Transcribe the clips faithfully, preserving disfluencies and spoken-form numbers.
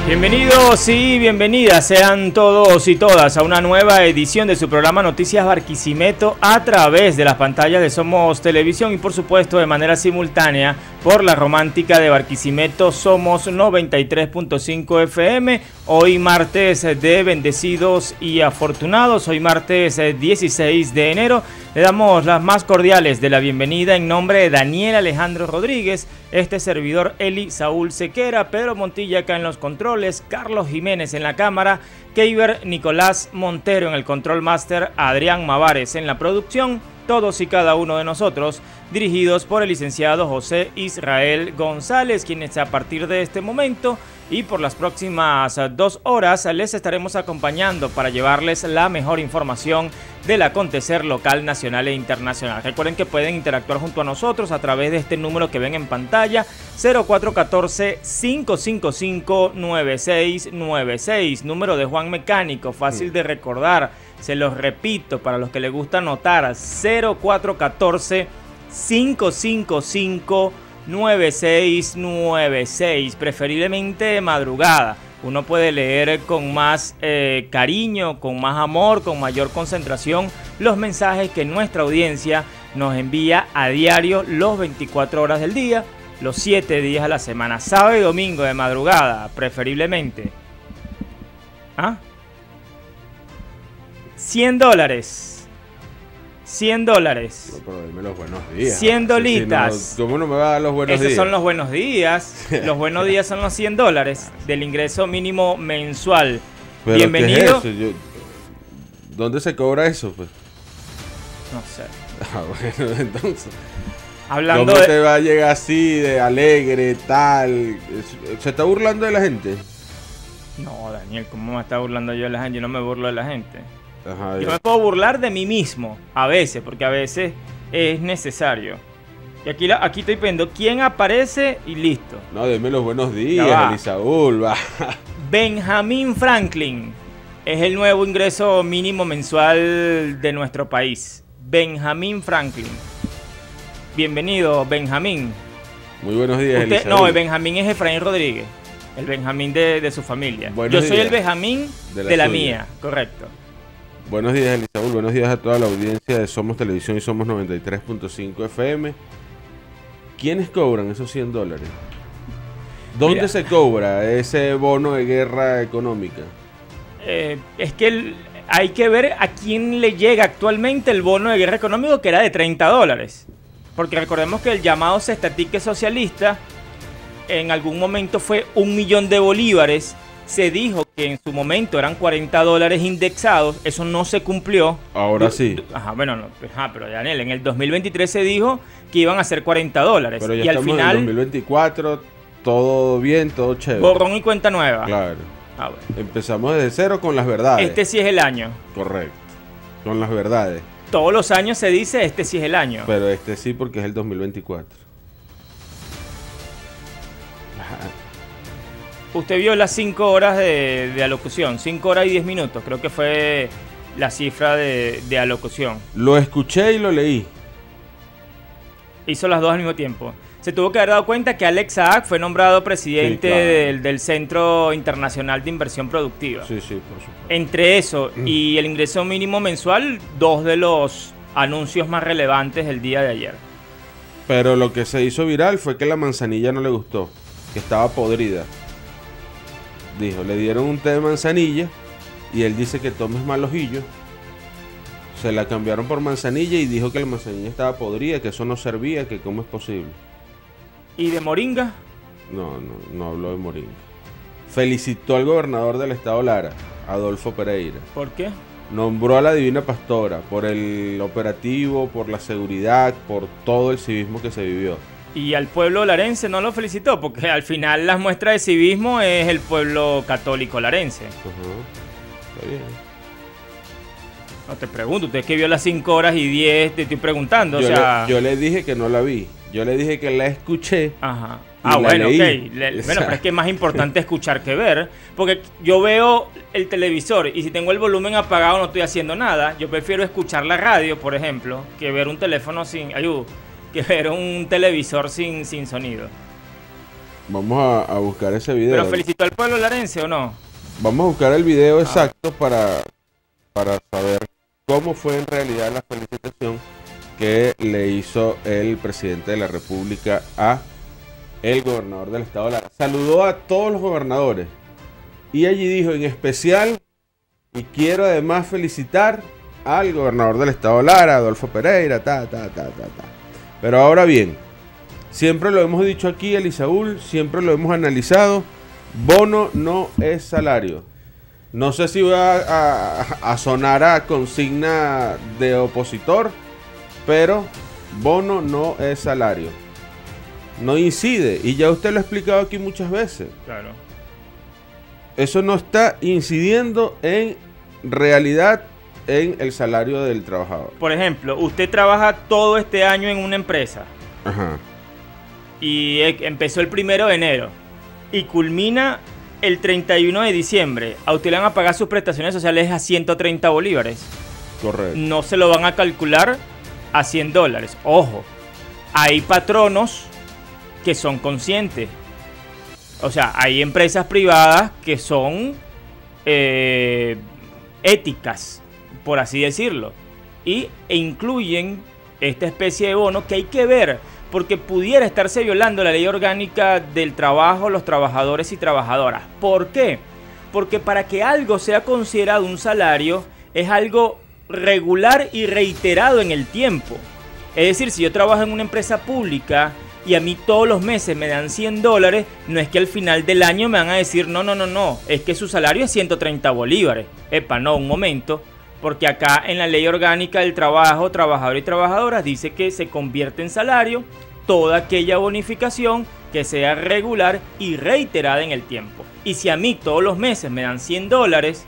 Bienvenidos y bienvenidas sean todos y todas a una nueva edición de su programa Noticias Barquisimeto a través de las pantallas de Somos Televisión y por supuesto de manera simultánea por la romántica de Barquisimeto Somos noventa y tres punto cinco F M. Hoy martes de bendecidos y afortunados, hoy martes dieciséis de enero. Le damos las más cordiales de la bienvenida en nombre de Daniel Alejandro Rodríguez, este servidor Eli Saúl Sequera, Pedro Montilla acá en los controles, Carlos Jiménez en la cámara, Keiber Nicolás Montero en el control master, Adrián Mavares en la producción, todos y cada uno de nosotros dirigidos por el licenciado José Israel González, quienes a partir de este momento y por las próximas dos horas les estaremos acompañando para llevarles la mejor información del acontecer local, nacional e internacional. Recuerden que pueden interactuar junto a nosotros a través de este número que ven en pantalla, cero cuatro uno cuatro, cinco cinco cinco, nueve seis nueve seis, número de Juan Mecánico, fácil de recordar, se los repito para los que les gusta anotar, cero cuatro uno cuatro, cinco cinco cinco, nueve seis nueve seis, preferiblemente de madrugada. Uno puede leer con más eh, cariño, con más amor, con mayor concentración los mensajes que nuestra audiencia nos envía a diario, los veinticuatro horas del día, los siete días a la semana, sábado y domingo de madrugada, preferiblemente. ¿Ah? cien dólares. cien dólares. No, pero dime los buenos días. cien dolitas. Si no, ¿cómo no me va a dar los buenos Esos días? son los buenos días. Los buenos días son los cien dólares del ingreso mínimo mensual. ¿Pero bienvenido. qué es eso? Yo, ¿dónde se cobra eso? Pues? No sé. Ah, bueno, entonces. Hablando ¿Cómo de... te va a llegar así, de alegre, tal? ¿Se está burlando de la gente? No, Daniel, ¿cómo me está burlando yo de la gente? Yo no me burlo de la gente. Ajá, Yo me puedo burlar de mí mismo, a veces, porque a veces es necesario. Y aquí, la, aquí estoy viendo quién aparece y listo. No, dime los buenos días, Elisaúl, va. Benjamín Franklin es el nuevo ingreso mínimo mensual de nuestro país. Benjamín Franklin. Bienvenido, Benjamín. Muy buenos días, Usted, Elisaúl. no, el Benjamín es Efraín Rodríguez. El Benjamín de, de su familia. Buenos Yo soy días. el Benjamín de la, de la mía, correcto. Buenos días, Elisaúl. Buenos días a toda la audiencia de Somos Televisión y Somos noventa y tres punto cinco F M. ¿Quiénes cobran esos cien dólares? ¿Dónde Mira, se cobra ese bono de guerra económica? Eh, es que el, hay que ver a quién le llega actualmente el bono de guerra económico, que era de treinta dólares. Porque recordemos que el llamado cestatique socialista en algún momento fue un millón de bolívares. Se dijo que en su momento eran cuarenta dólares indexados, eso no se cumplió. Ahora sí. Ajá, bueno, no, ajá, pero Daniel, en el dos mil veintitrés se dijo que iban a ser cuarenta dólares. Pero ya y al estamos final, en el dos mil veinticuatro, todo bien, todo chévere. borrón y cuenta nueva. Claro. Ah, bueno. Empezamos desde cero con las verdades. Este sí es el año. Correcto. Con las verdades. Todos los años se dice este sí es el año. Pero este sí porque es el dos mil veinticuatro. Ajá. Usted vio las cinco horas de, de alocución, cinco horas y diez minutos, creo que fue la cifra de, de alocución. Lo escuché y lo leí. Hizo las dos al mismo tiempo. Se tuvo que haber dado cuenta que Alex Saak fue nombrado presidente Sí, claro. del, del Centro Internacional de Inversión Productiva. Sí, sí, por supuesto. Entre eso y el ingreso mínimo mensual, dos de los anuncios más relevantes del día de ayer. Pero lo que se hizo viral fue que la manzanilla no le gustó, que estaba podrida. Dijo, le dieron un té de manzanilla y él dice que tomes mal ojillo. Se la cambiaron por manzanilla y dijo que la manzanilla estaba podrida, que eso no servía, que cómo es posible. ¿Y de moringa? No, no, no habló de moringa. Felicitó al gobernador del estado Lara, Adolfo Pereira. ¿Por qué? Nombró a la Divina Pastora por el operativo, por la seguridad, por todo el civismo que se vivió. Y al pueblo larense no lo felicitó, porque al final las muestras de civismo es el pueblo católico larense. Ajá. Está bien. No te pregunto, usted que vio las cinco horas y diez, te estoy preguntando, Yo, o sea... le, yo le dije que no la vi. Yo le dije que la escuché. Ajá. Y Ah, la bueno, leí. ok. Le- O sea, bueno, pero es que es más importante escuchar que ver. Porque yo veo el televisor y si tengo el volumen apagado no estoy haciendo nada. Yo prefiero escuchar la radio, por ejemplo, que ver un teléfono sin... Ayú, que ver un televisor sin, sin sonido. Vamos a, a buscar ese video. ¿Pero felicitó al pueblo larense o no? Vamos a buscar el video ah. exacto para, para saber cómo fue en realidad la felicitación que le hizo el presidente de la República a el gobernador del estado de Lara. Saludó a todos los gobernadores y allí dijo en especial, y quiero además felicitar al gobernador del estado de Lara, Adolfo Pereira, ta, ta, ta, ta, ta. Pero ahora bien, siempre lo hemos dicho aquí, Elisaúl, siempre lo hemos analizado, bono no es salario. No sé si va a, a, a sonar a consigna de opositor, pero bono no es salario. No incide, y ya usted lo ha explicado aquí muchas veces. Claro. Eso no está incidiendo en realidad en el salario del trabajador. Por ejemplo, usted trabaja todo este año en una empresa. Ajá. Y empezó el primero de enero y culmina el treinta y uno de diciembre. A usted le van a pagar sus prestaciones sociales a ciento treinta bolívares. Correcto. No se lo van a calcular a cien dólares. Ojo, hay patronos que son conscientes. O sea, hay empresas privadas que son eh, éticas, por así decirlo, y, e incluyen esta especie de bono que hay que ver, porque pudiera estarse violando la ley orgánica del trabajo, los trabajadores y trabajadoras. ¿Por qué? Porque para que algo sea considerado un salario, es algo regular y reiterado en el tiempo. Es decir, si yo trabajo en una empresa pública y a mí todos los meses me dan cien dólares, no es que al final del año me van a decir, no, no, no, no, es que su salario es ciento treinta bolívares. Epa, no, un momento, porque acá en la ley orgánica del trabajo, trabajador y trabajadoras, dice que se convierte en salario toda aquella bonificación que sea regular y reiterada en el tiempo. Y si a mí todos los meses me dan cien dólares,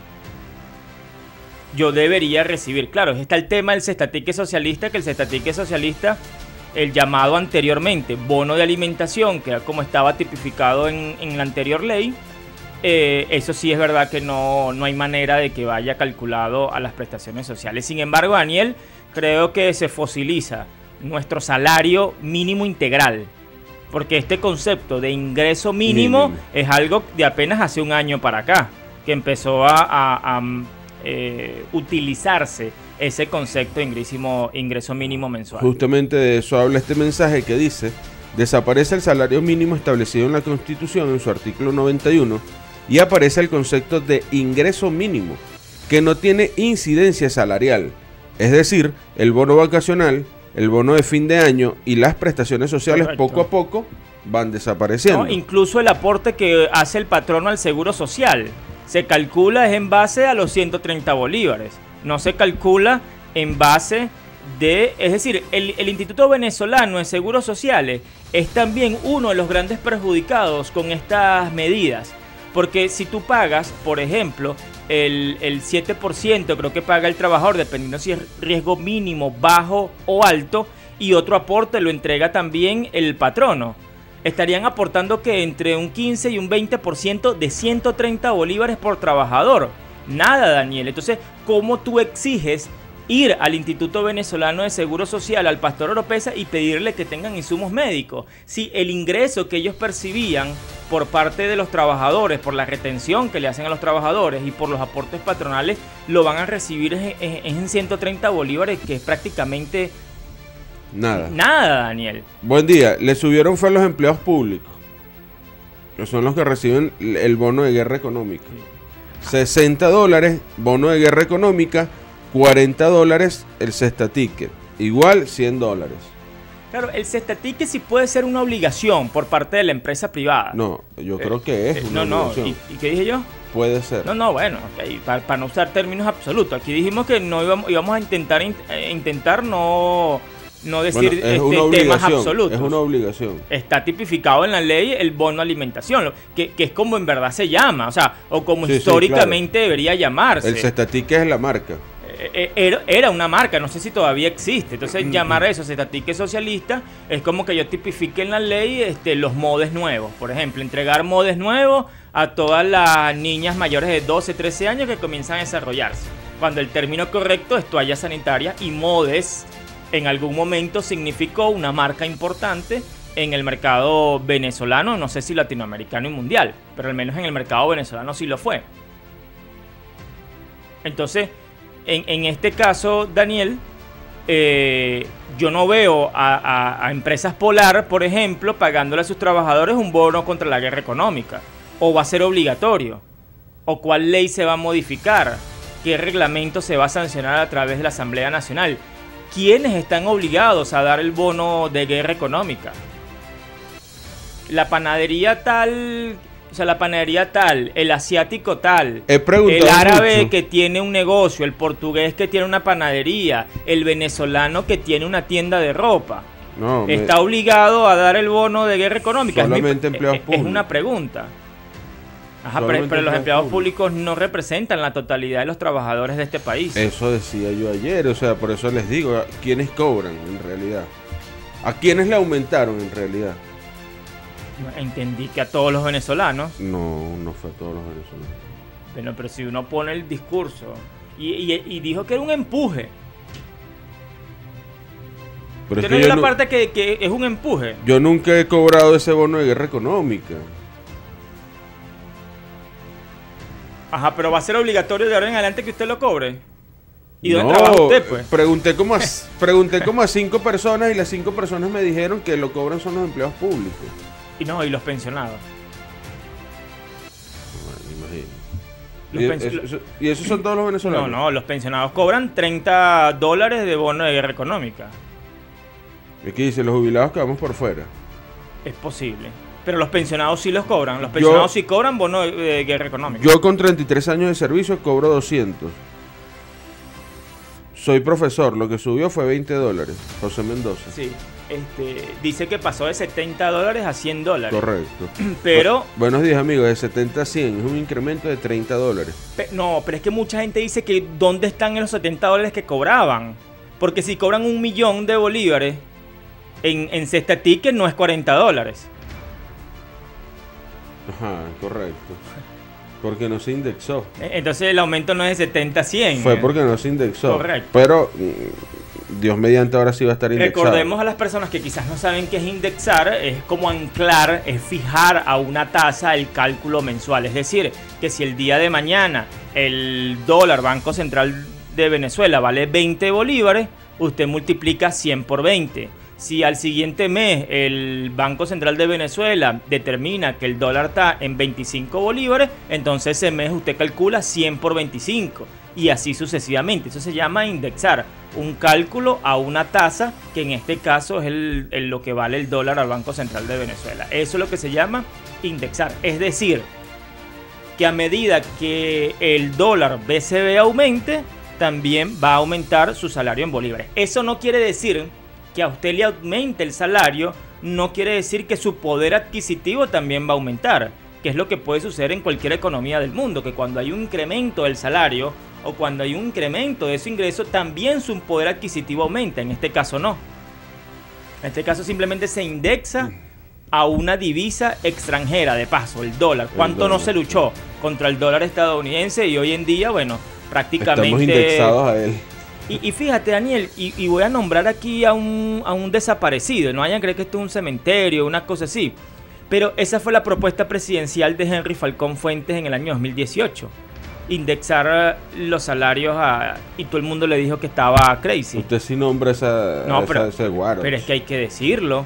yo debería recibir, claro, está el tema del cestatique socialista, que el cestatique socialista, el llamado anteriormente bono de alimentación, que era como estaba tipificado en, en la anterior ley, eh, eso sí es verdad que no, no hay manera de que vaya calculado a las prestaciones sociales. Sin embargo, Daniel, creo que se fosiliza nuestro salario mínimo integral, porque este concepto de ingreso mínimo, mínimo. es algo de apenas hace un año para acá, que empezó a, a, a eh, utilizarse ese concepto de ingreso, ingreso mínimo mensual. Justamente de eso habla este mensaje que dice: desaparece el salario mínimo establecido en la Constitución en su artículo noventa y uno y aparece el concepto de ingreso mínimo, que no tiene incidencia salarial, es decir, el bono vacacional, el bono de fin de año y las prestaciones sociales. Correcto. Poco a poco van desapareciendo. No, incluso el aporte que hace el patrono al seguro social se calcula es en base a los ciento treinta bolívares. No se calcula en base de... Es decir, el, el Instituto Venezolano de Seguros Sociales es también uno de los grandes perjudicados con estas medidas. Porque si tú pagas, por ejemplo, el, el siete por ciento creo que paga el trabajador, dependiendo si es riesgo mínimo, bajo o alto, y otro aporte lo entrega también el patrono, estarían aportando que entre un quince y un veinte por ciento de ciento treinta bolívares por trabajador. Nada, Daniel. Entonces, ¿cómo tú exiges ir al Instituto Venezolano de Seguro Social, al Pastor Oropesa, y pedirle que tengan insumos médicos? Si el ingreso que ellos percibían por parte de los trabajadores, por la retención que le hacen a los trabajadores y por los aportes patronales, lo van a recibir en, en, en ciento treinta bolívares, que es prácticamente nada. Nada, Daniel. Buen día. Le subieron fue a los empleados públicos, que son los que reciben el bono de guerra económica. sesenta dólares, bono de guerra económica, cuarenta dólares el cestaticket, igual cien dólares. Claro, el cestaticket sí puede ser una obligación por parte de la empresa privada. No, yo creo eh, que es eh, una no, obligación. No, ¿Y, ¿y qué dije yo? Puede ser. No, no, bueno, okay, para, para no usar términos absolutos. Aquí dijimos que no íbamos, íbamos a intentar eh, intentar no, no decir bueno, este, temas absolutos. Es una obligación. Está tipificado en la ley el bono alimentación, que, que es como en verdad se llama, o sea, o como sí, históricamente sí, claro. debería llamarse. El cestaticket es la marca. Era, era una marca, no sé si todavía existe. Entonces llamar a eso cestaticket socialista es como que yo tipifique en la ley este, los modes nuevos. Por ejemplo, entregar modes nuevos a todas las niñas mayores de doce, trece años que comienzan a desarrollarse, cuando el término correcto es toalla sanitaria, y modes en algún momento significó una marca importante en el mercado venezolano, no sé si latinoamericano y mundial, pero al menos en el mercado venezolano sí lo fue. Entonces, en, en este caso, Daniel, eh, yo no veo a, a, a Empresas Polar, por ejemplo, pagándole a sus trabajadores un bono contra la guerra económica. ¿O va a ser obligatorio? ¿O cuál ley se va a modificar? ¿Qué reglamento se va a sancionar a través de la Asamblea Nacional? ¿Quiénes están obligados a dar el bono de guerra económica? La panadería tal, o sea, la panadería tal, el asiático tal, el árabe mucho. Que tiene un negocio, el portugués que tiene una panadería, el venezolano que tiene una tienda de ropa. No, ¿está me... obligado a dar el bono de guerra económica? Solamente es mi, empleados es, públicos. Es una pregunta. Ajá, pero, pero los empleados públicos no representan la totalidad de los trabajadores de este país. Eso decía yo ayer, o sea, por eso les digo, ¿quiénes cobran en realidad? ¿A quiénes le aumentaron en realidad? Entendí que a todos los venezolanos. No, no fue a todos los venezolanos. Bueno, pero si uno pone el discurso y, y, y dijo que era un empuje. Pero ¿usted no vio la no, parte que, que es un empuje? Yo nunca he cobrado ese bono de guerra económica. Ajá, pero va a ser obligatorio de ahora en adelante que usted lo cobre. ¿Y dónde no, trabaja usted, pues? Pregunté como, a, pregunté como a cinco personas y las cinco personas me dijeron que lo cobran son los empleados públicos. Y no, y los pensionados. Bueno, imagino. ¿Y, eso, ¿Y esos son todos los venezolanos? No, no, los pensionados cobran treinta dólares de bono de guerra económica. Es que dice, los jubilados quedamos por fuera. Es posible. Pero los pensionados sí los cobran. Los pensionados yo, sí cobran bono de, de guerra económica. Yo con treinta y tres años de servicio cobro doscientos. Soy profesor, lo que subió fue veinte dólares. José Mendoza. Sí. Este, dice que pasó de setenta dólares a cien dólares. Correcto. Pero... Buenos días, amigos. De setenta a cien. Es un incremento de treinta dólares. Pe no, pero es que mucha gente dice que ¿dónde están en los setenta dólares que cobraban? Porque si cobran un millón de bolívares en, en cesta ticket no es cuarenta dólares. Ajá, correcto. Porque no se indexó. Entonces el aumento no es de setenta a cien. Fue porque no se indexó. Correcto. Pero Dios mediante ahora sí va a estar indexado. Recordemos a las personas que quizás no saben qué es indexar, es como anclar, es fijar a una tasa el cálculo mensual. Es decir, que si el día de mañana el dólar Banco Central de Venezuela vale veinte bolívares, usted multiplica cien por veinte. Si al siguiente mes el Banco Central de Venezuela determina que el dólar está en veinticinco bolívares, entonces ese mes usted calcula cien por veinticinco y así sucesivamente. Eso se llama indexar, un cálculo a una tasa que en este caso es el, el, lo que vale el dólar al Banco Central de Venezuela. Eso es lo que se llama indexar. Es decir, que a medida que el dólar B C B aumente, también va a aumentar su salario en bolívares. Eso no quiere decir que a usted le aumente el salario, no quiere decir que su poder adquisitivo también va a aumentar, que es lo que puede suceder en cualquier economía del mundo, que cuando hay un incremento del salario o cuando hay un incremento de su ingreso, también su poder adquisitivo aumenta. En este caso no. En este caso simplemente se indexa a una divisa extranjera, de paso, el dólar. ¿Cuánto no se luchó contra el dólar estadounidense? Y hoy en día, bueno, prácticamente... Estamos indexados a él. Y, y fíjate, Daniel, y, y voy a nombrar aquí a un, a un desaparecido. No vayan a creer que esto es un cementerio, una cosa así. Pero esa fue la propuesta presidencial de Henry Falcón Fuentes en el año dos mil dieciocho. Indexar los salarios a... Y todo el mundo le dijo que estaba crazy. Usted sí nombra esa, no, esa, pero, ese guaro. Pero es que hay que decirlo.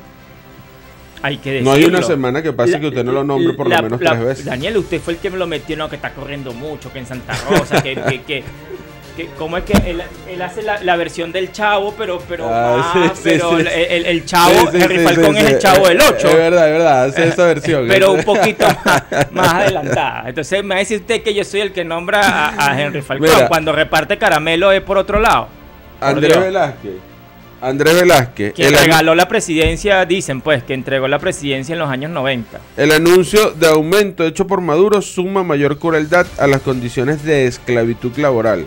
Hay que decirlo. No hay una semana que pase la, que usted no lo nombre por la, lo menos la, tres veces. Daniel, usted fue el que me lo metió, no, que está corriendo mucho, que en Santa Rosa, que... que, que Que, ¿cómo es que él, él hace la, la versión del Chavo, pero pero, ah, ah, sí, pero sí, el, el, el Chavo, sí, sí, Henry sí, Falcón sí, es el Chavo del ocho? Es verdad, es verdad, hace esa versión. Pero un poquito más, más adelantada. Entonces me va a decir usted que yo soy el que nombra a, a Henry Falcón. Mira, cuando reparte caramelo es por otro lado. Por Andrés Dios. Velázquez. Andrés Velázquez. Quien regaló la presidencia, dicen pues, que entregó la presidencia en los años noventa. El anuncio de aumento hecho por Maduro suma mayor crueldad a las condiciones de esclavitud laboral,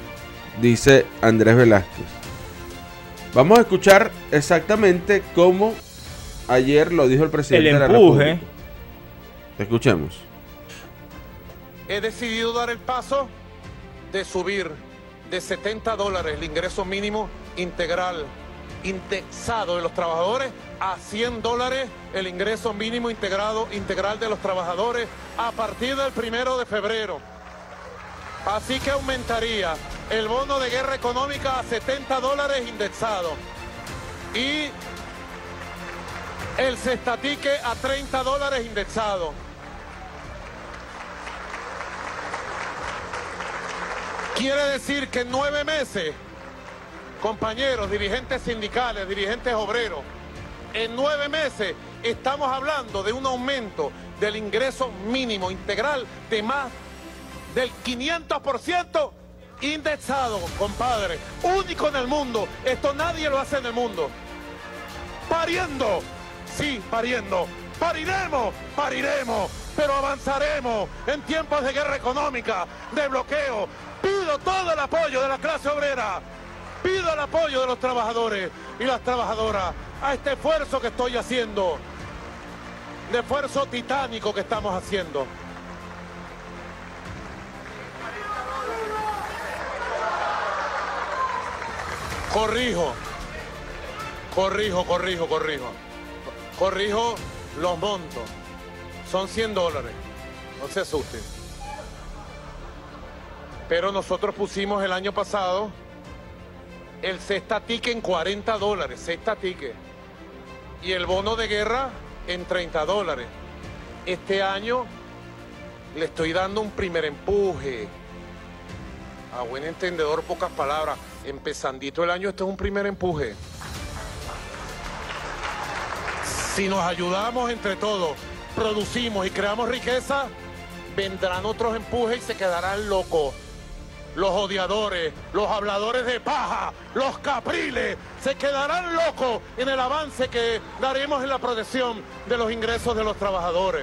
dice Andrés Velázquez. Vamos a escuchar exactamente cómo ayer lo dijo el presidente el de la empuje. República. Escuchemos. He decidido dar el paso de subir de setenta dólares el ingreso mínimo integral indexado de los trabajadores a cien dólares el ingreso mínimo integrado integral de los trabajadores a partir del primero de febrero. Así que aumentaría el bono de guerra económica a setenta dólares indexado y el cestatique a treinta dólares indexado. Quiere decir que en nueve meses, compañeros, dirigentes sindicales, dirigentes obreros, en nueve meses estamos hablando de un aumento del ingreso mínimo integral de más del quinientos por ciento indexado, compadre. Único en el mundo. Esto nadie lo hace en el mundo. Pariendo. Sí, pariendo. Pariremos, pariremos, pero avanzaremos en tiempos de guerra económica, de bloqueo. Pido todo el apoyo de la clase obrera. Pido el apoyo de los trabajadores y las trabajadoras a este esfuerzo que estoy haciendo, de esfuerzo titánico que estamos haciendo. Corrijo, corrijo, corrijo, corrijo. Corrijo los montos. Son cien dólares. No se asusten. Pero nosotros pusimos el año pasado el cestatique en cuarenta dólares, cestatique. Y el bono de guerra en treinta dólares. Este año le estoy dando un primer empuje. A buen entendedor, pocas palabras. Empezandito el año, esto es un primer empuje. Si nos ayudamos entre todos, producimos y creamos riqueza, vendrán otros empujes y se quedarán locos. Los odiadores, los habladores de paja, los capriles, se quedarán locos en el avance que daremos en la protección de los ingresos de los trabajadores.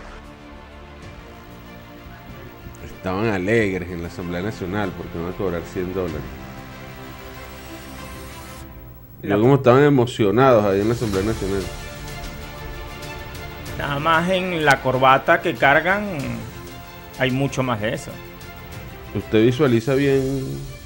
Estaban alegres en la Asamblea Nacional porque van a cobrar cien dólares. Y luego como estaban emocionados ahí en la Asamblea Nacional. Nada más en la corbata que cargan hay mucho más de eso. ¿Usted visualiza bien?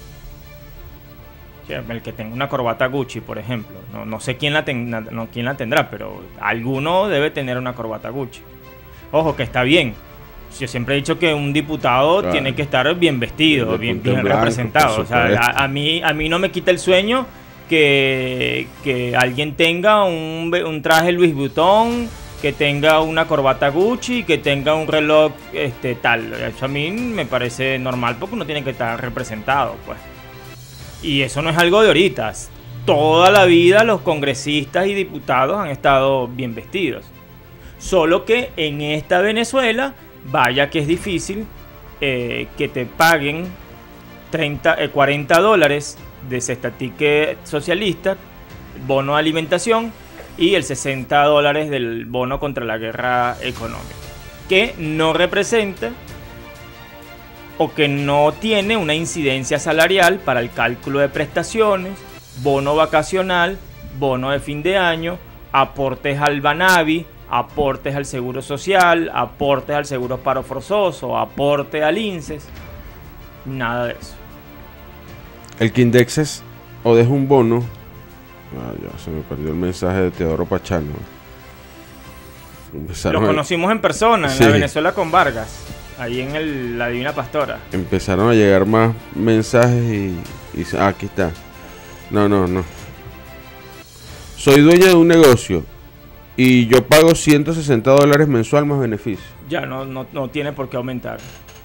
Sí, el que tenga una corbata Gucci, por ejemplo. No, no sé quién la, ten, no, quién la tendrá, pero alguno debe tener una corbata Gucci. Ojo, que está bien. Yo siempre he dicho que un diputado claro. tiene que estar bien vestido, bien, bien blanco, representado. O sea, a, a, mí, a mí no me quita el sueño que, que alguien tenga un, un traje Louis Vuitton, que tenga una corbata Gucci, que tenga un reloj este, tal. Eso a mí me parece normal porque uno tiene que estar representado, pues. Y eso no es algo de ahorita. Toda la vida los congresistas y diputados han estado bien vestidos. Solo que en esta Venezuela, vaya que es difícil eh, que te paguen treinta, eh, cuarenta dólares de cestatique socialista, bono de alimentación, y el sesenta dólares del bono contra la guerra económica, que no representa o que no tiene una incidencia salarial para el cálculo de prestaciones, bono vacacional, bono de fin de año, aportes al Banavi, aportes al Seguro Social, aportes al Seguro Paro Forzoso, aporte al INSES, nada de eso. El que indexes o deja un bono. Ah, ya se me perdió el mensaje de Teodoro Pachano. Empezaron Lo conocimos a... en persona, en sí. la Venezuela con Vargas, ahí en el, la Divina Pastora. Empezaron a llegar más mensajes y, y... Ah, aquí está. No, no, no. Soy dueño de un negocio y yo pago ciento sesenta dólares mensual más beneficio. Ya, no, no, no tiene por qué aumentar.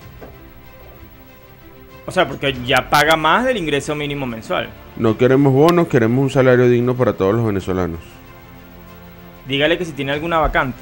O sea, porque ya paga más del ingreso mínimo mensual. No queremos bonos, queremos un salario digno para todos los venezolanos. Dígale que si tiene alguna vacante.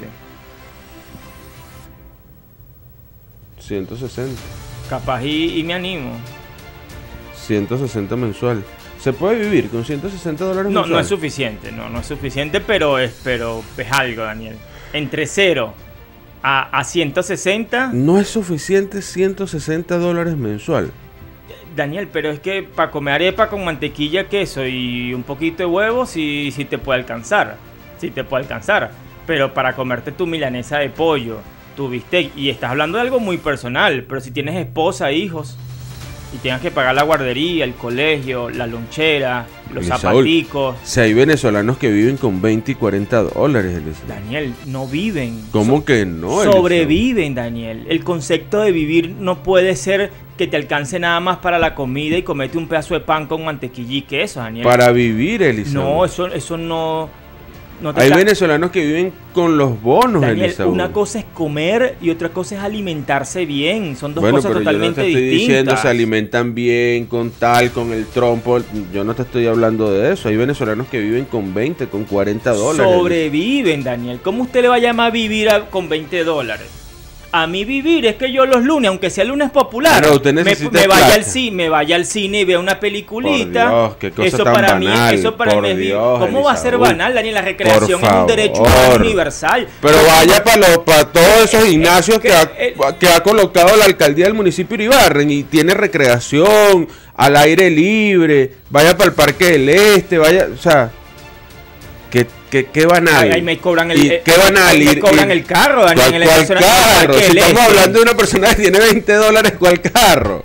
ciento sesenta. Capaz y, y me animo. ciento sesenta mensual. ¿Se puede vivir con ciento sesenta dólares no, mensual? No es suficiente, no, no es suficiente, pero es, pero es algo, Daniel. Entre cero a, a ciento sesenta... No es suficiente ciento sesenta dólares mensual. Daniel, pero es que para comer arepa con mantequilla, queso y un poquito de huevos sí, sí te puede alcanzar. Sí te puede alcanzar. Pero para comerte tu milanesa de pollo, tu bistec, y estás hablando de algo muy personal, pero si tienes esposa, hijos, y tengas que pagar la guardería, el colegio, la lonchera, los Elisaúl, zapaticos. Si hay venezolanos que viven con veinte y cuarenta dólares, Elisaúl. Daniel, no viven. ¿Cómo So- que no, Elisaúl? Sobreviven, Daniel. El concepto de vivir no puede ser que te alcance nada más para la comida y comete un pedazo de pan con mantequilla y queso, Daniel. Para vivir, Elisaúl. No, eso, eso no, no te Hay ca- venezolanos que viven con los bonos, Daniel, Elisaúl. una cosa es comer y otra cosa es alimentarse bien. Son dos Bueno, cosas pero yo no totalmente te estoy distintas. diciendo se alimentan bien, con tal, con el trompo. Yo no te estoy hablando de eso. Hay venezolanos que viven con veinte, con cuarenta dólares. Sobreviven, Daniel. ¿Cómo usted le va a llamar vivir a- con veinte dólares? A mí vivir es que yo los lunes, aunque sea lunes popular, Claro, usted me, necesita me vaya plata. al cine, me vaya al cine y vea una peliculita. Por Dios, qué cosa eso tan para banal, mí, eso para por mí es vi- Dios, ¿Cómo va a ser Elisaúl? banal, Daniel? La recreación Por es un derecho favor. humano universal. Pero vaya para los para todos esos Eh, gimnasios eh, que ha, eh, que ha colocado la alcaldía del municipio de Iribarren y tiene recreación al aire libre. Vaya para el Parque del Este, vaya, o sea, qué qué qué banal. Ahí, ahí me cobran el, ¿Y eh, qué banal? ahí me Ir- cobran ir- el carro, Daniel, ¿Cuál, en el cuál estacionamiento del carro? Parque Si del estamos Este. hablando de una persona que tiene veinte dólares, ¿cuál carro?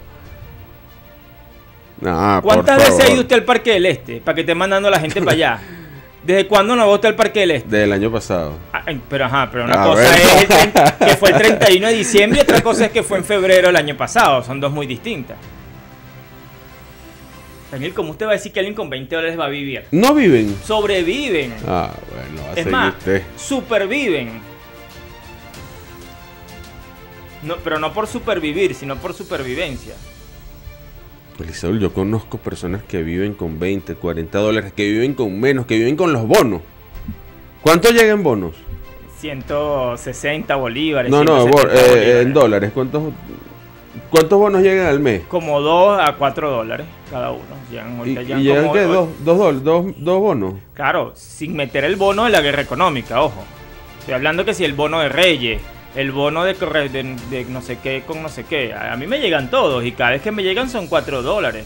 No, ¿Cuántas por veces ha favor. ido usted al Parque del Este? Para que esté mandando a la gente para allá. ¿Desde cuándo no va usted al Parque del Este? Del año pasado. Ah, eh, Pero ajá, pero una A cosa ver. es el treinta que fue el treinta y uno de diciembre y otra cosa es que fue en febrero del año pasado. Son dos muy distintas. Daniel, ¿cómo usted va a decir que alguien con veinte dólares va a vivir? No viven. Sobreviven. Ah, bueno, va a Es seguir más, usted. superviven. No, pero no por supervivir, sino por supervivencia. Elisaúl, yo conozco personas que viven con veinte, cuarenta dólares, que viven con menos, que viven con los bonos. ¿Cuánto llegan bonos? ciento sesenta bolívares. No, no, ciento bo- setenta eh, bolívares. en dólares. ¿Cuántos, ¿Cuántos bonos llegan al mes? Como dos a cuatro dólares cada uno. Llegan, ¿Y, ahorita y llegan llegan como- qué? ¿Dos, dos, dol- dos, dos bonos? Claro, sin meter el bono de la guerra económica, ojo. Estoy hablando que si el bono de Reyes, el bono de, corre- de, de no sé qué con no sé qué. A a mí me llegan todos y cada vez que me llegan son cuatro dólares.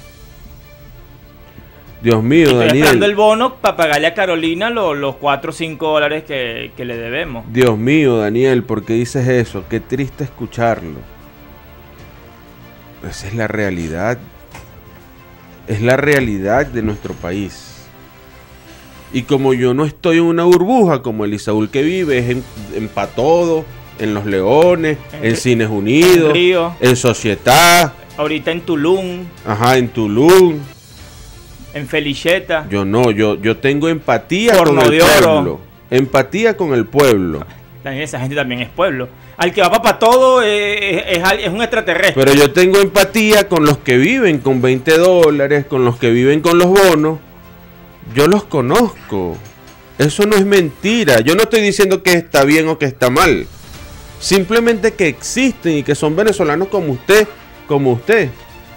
Dios mío, Y estoy esperando el Daniel. bono para pagarle a Carolina lo- los cuatro o cinco dólares que, que le debemos. Dios mío, Daniel, ¿por qué dices eso? Qué triste escucharlo. Esa es la realidad. Es la realidad de nuestro país. Y como yo no estoy en una burbuja como Elisaúl que vive, es en, en Pa' Todo, en Los Leones, En en Ri- Cines Unidos, en Río. en Societá, Ahorita en Tulum, ajá, en Tulum. en Felicheta. Yo no, yo, yo tengo empatía Horno con el de Oro. pueblo. Empatía con el pueblo. También esa gente también es pueblo. Al que va para todo eh, es, es al- es un extraterrestre. Pero yo tengo empatía con los que viven con veinte dólares, con los que viven con los bonos. Yo los conozco. Eso no es mentira. Yo no estoy diciendo que está bien o que está mal. Simplemente que existen y que son venezolanos como usted, como usted.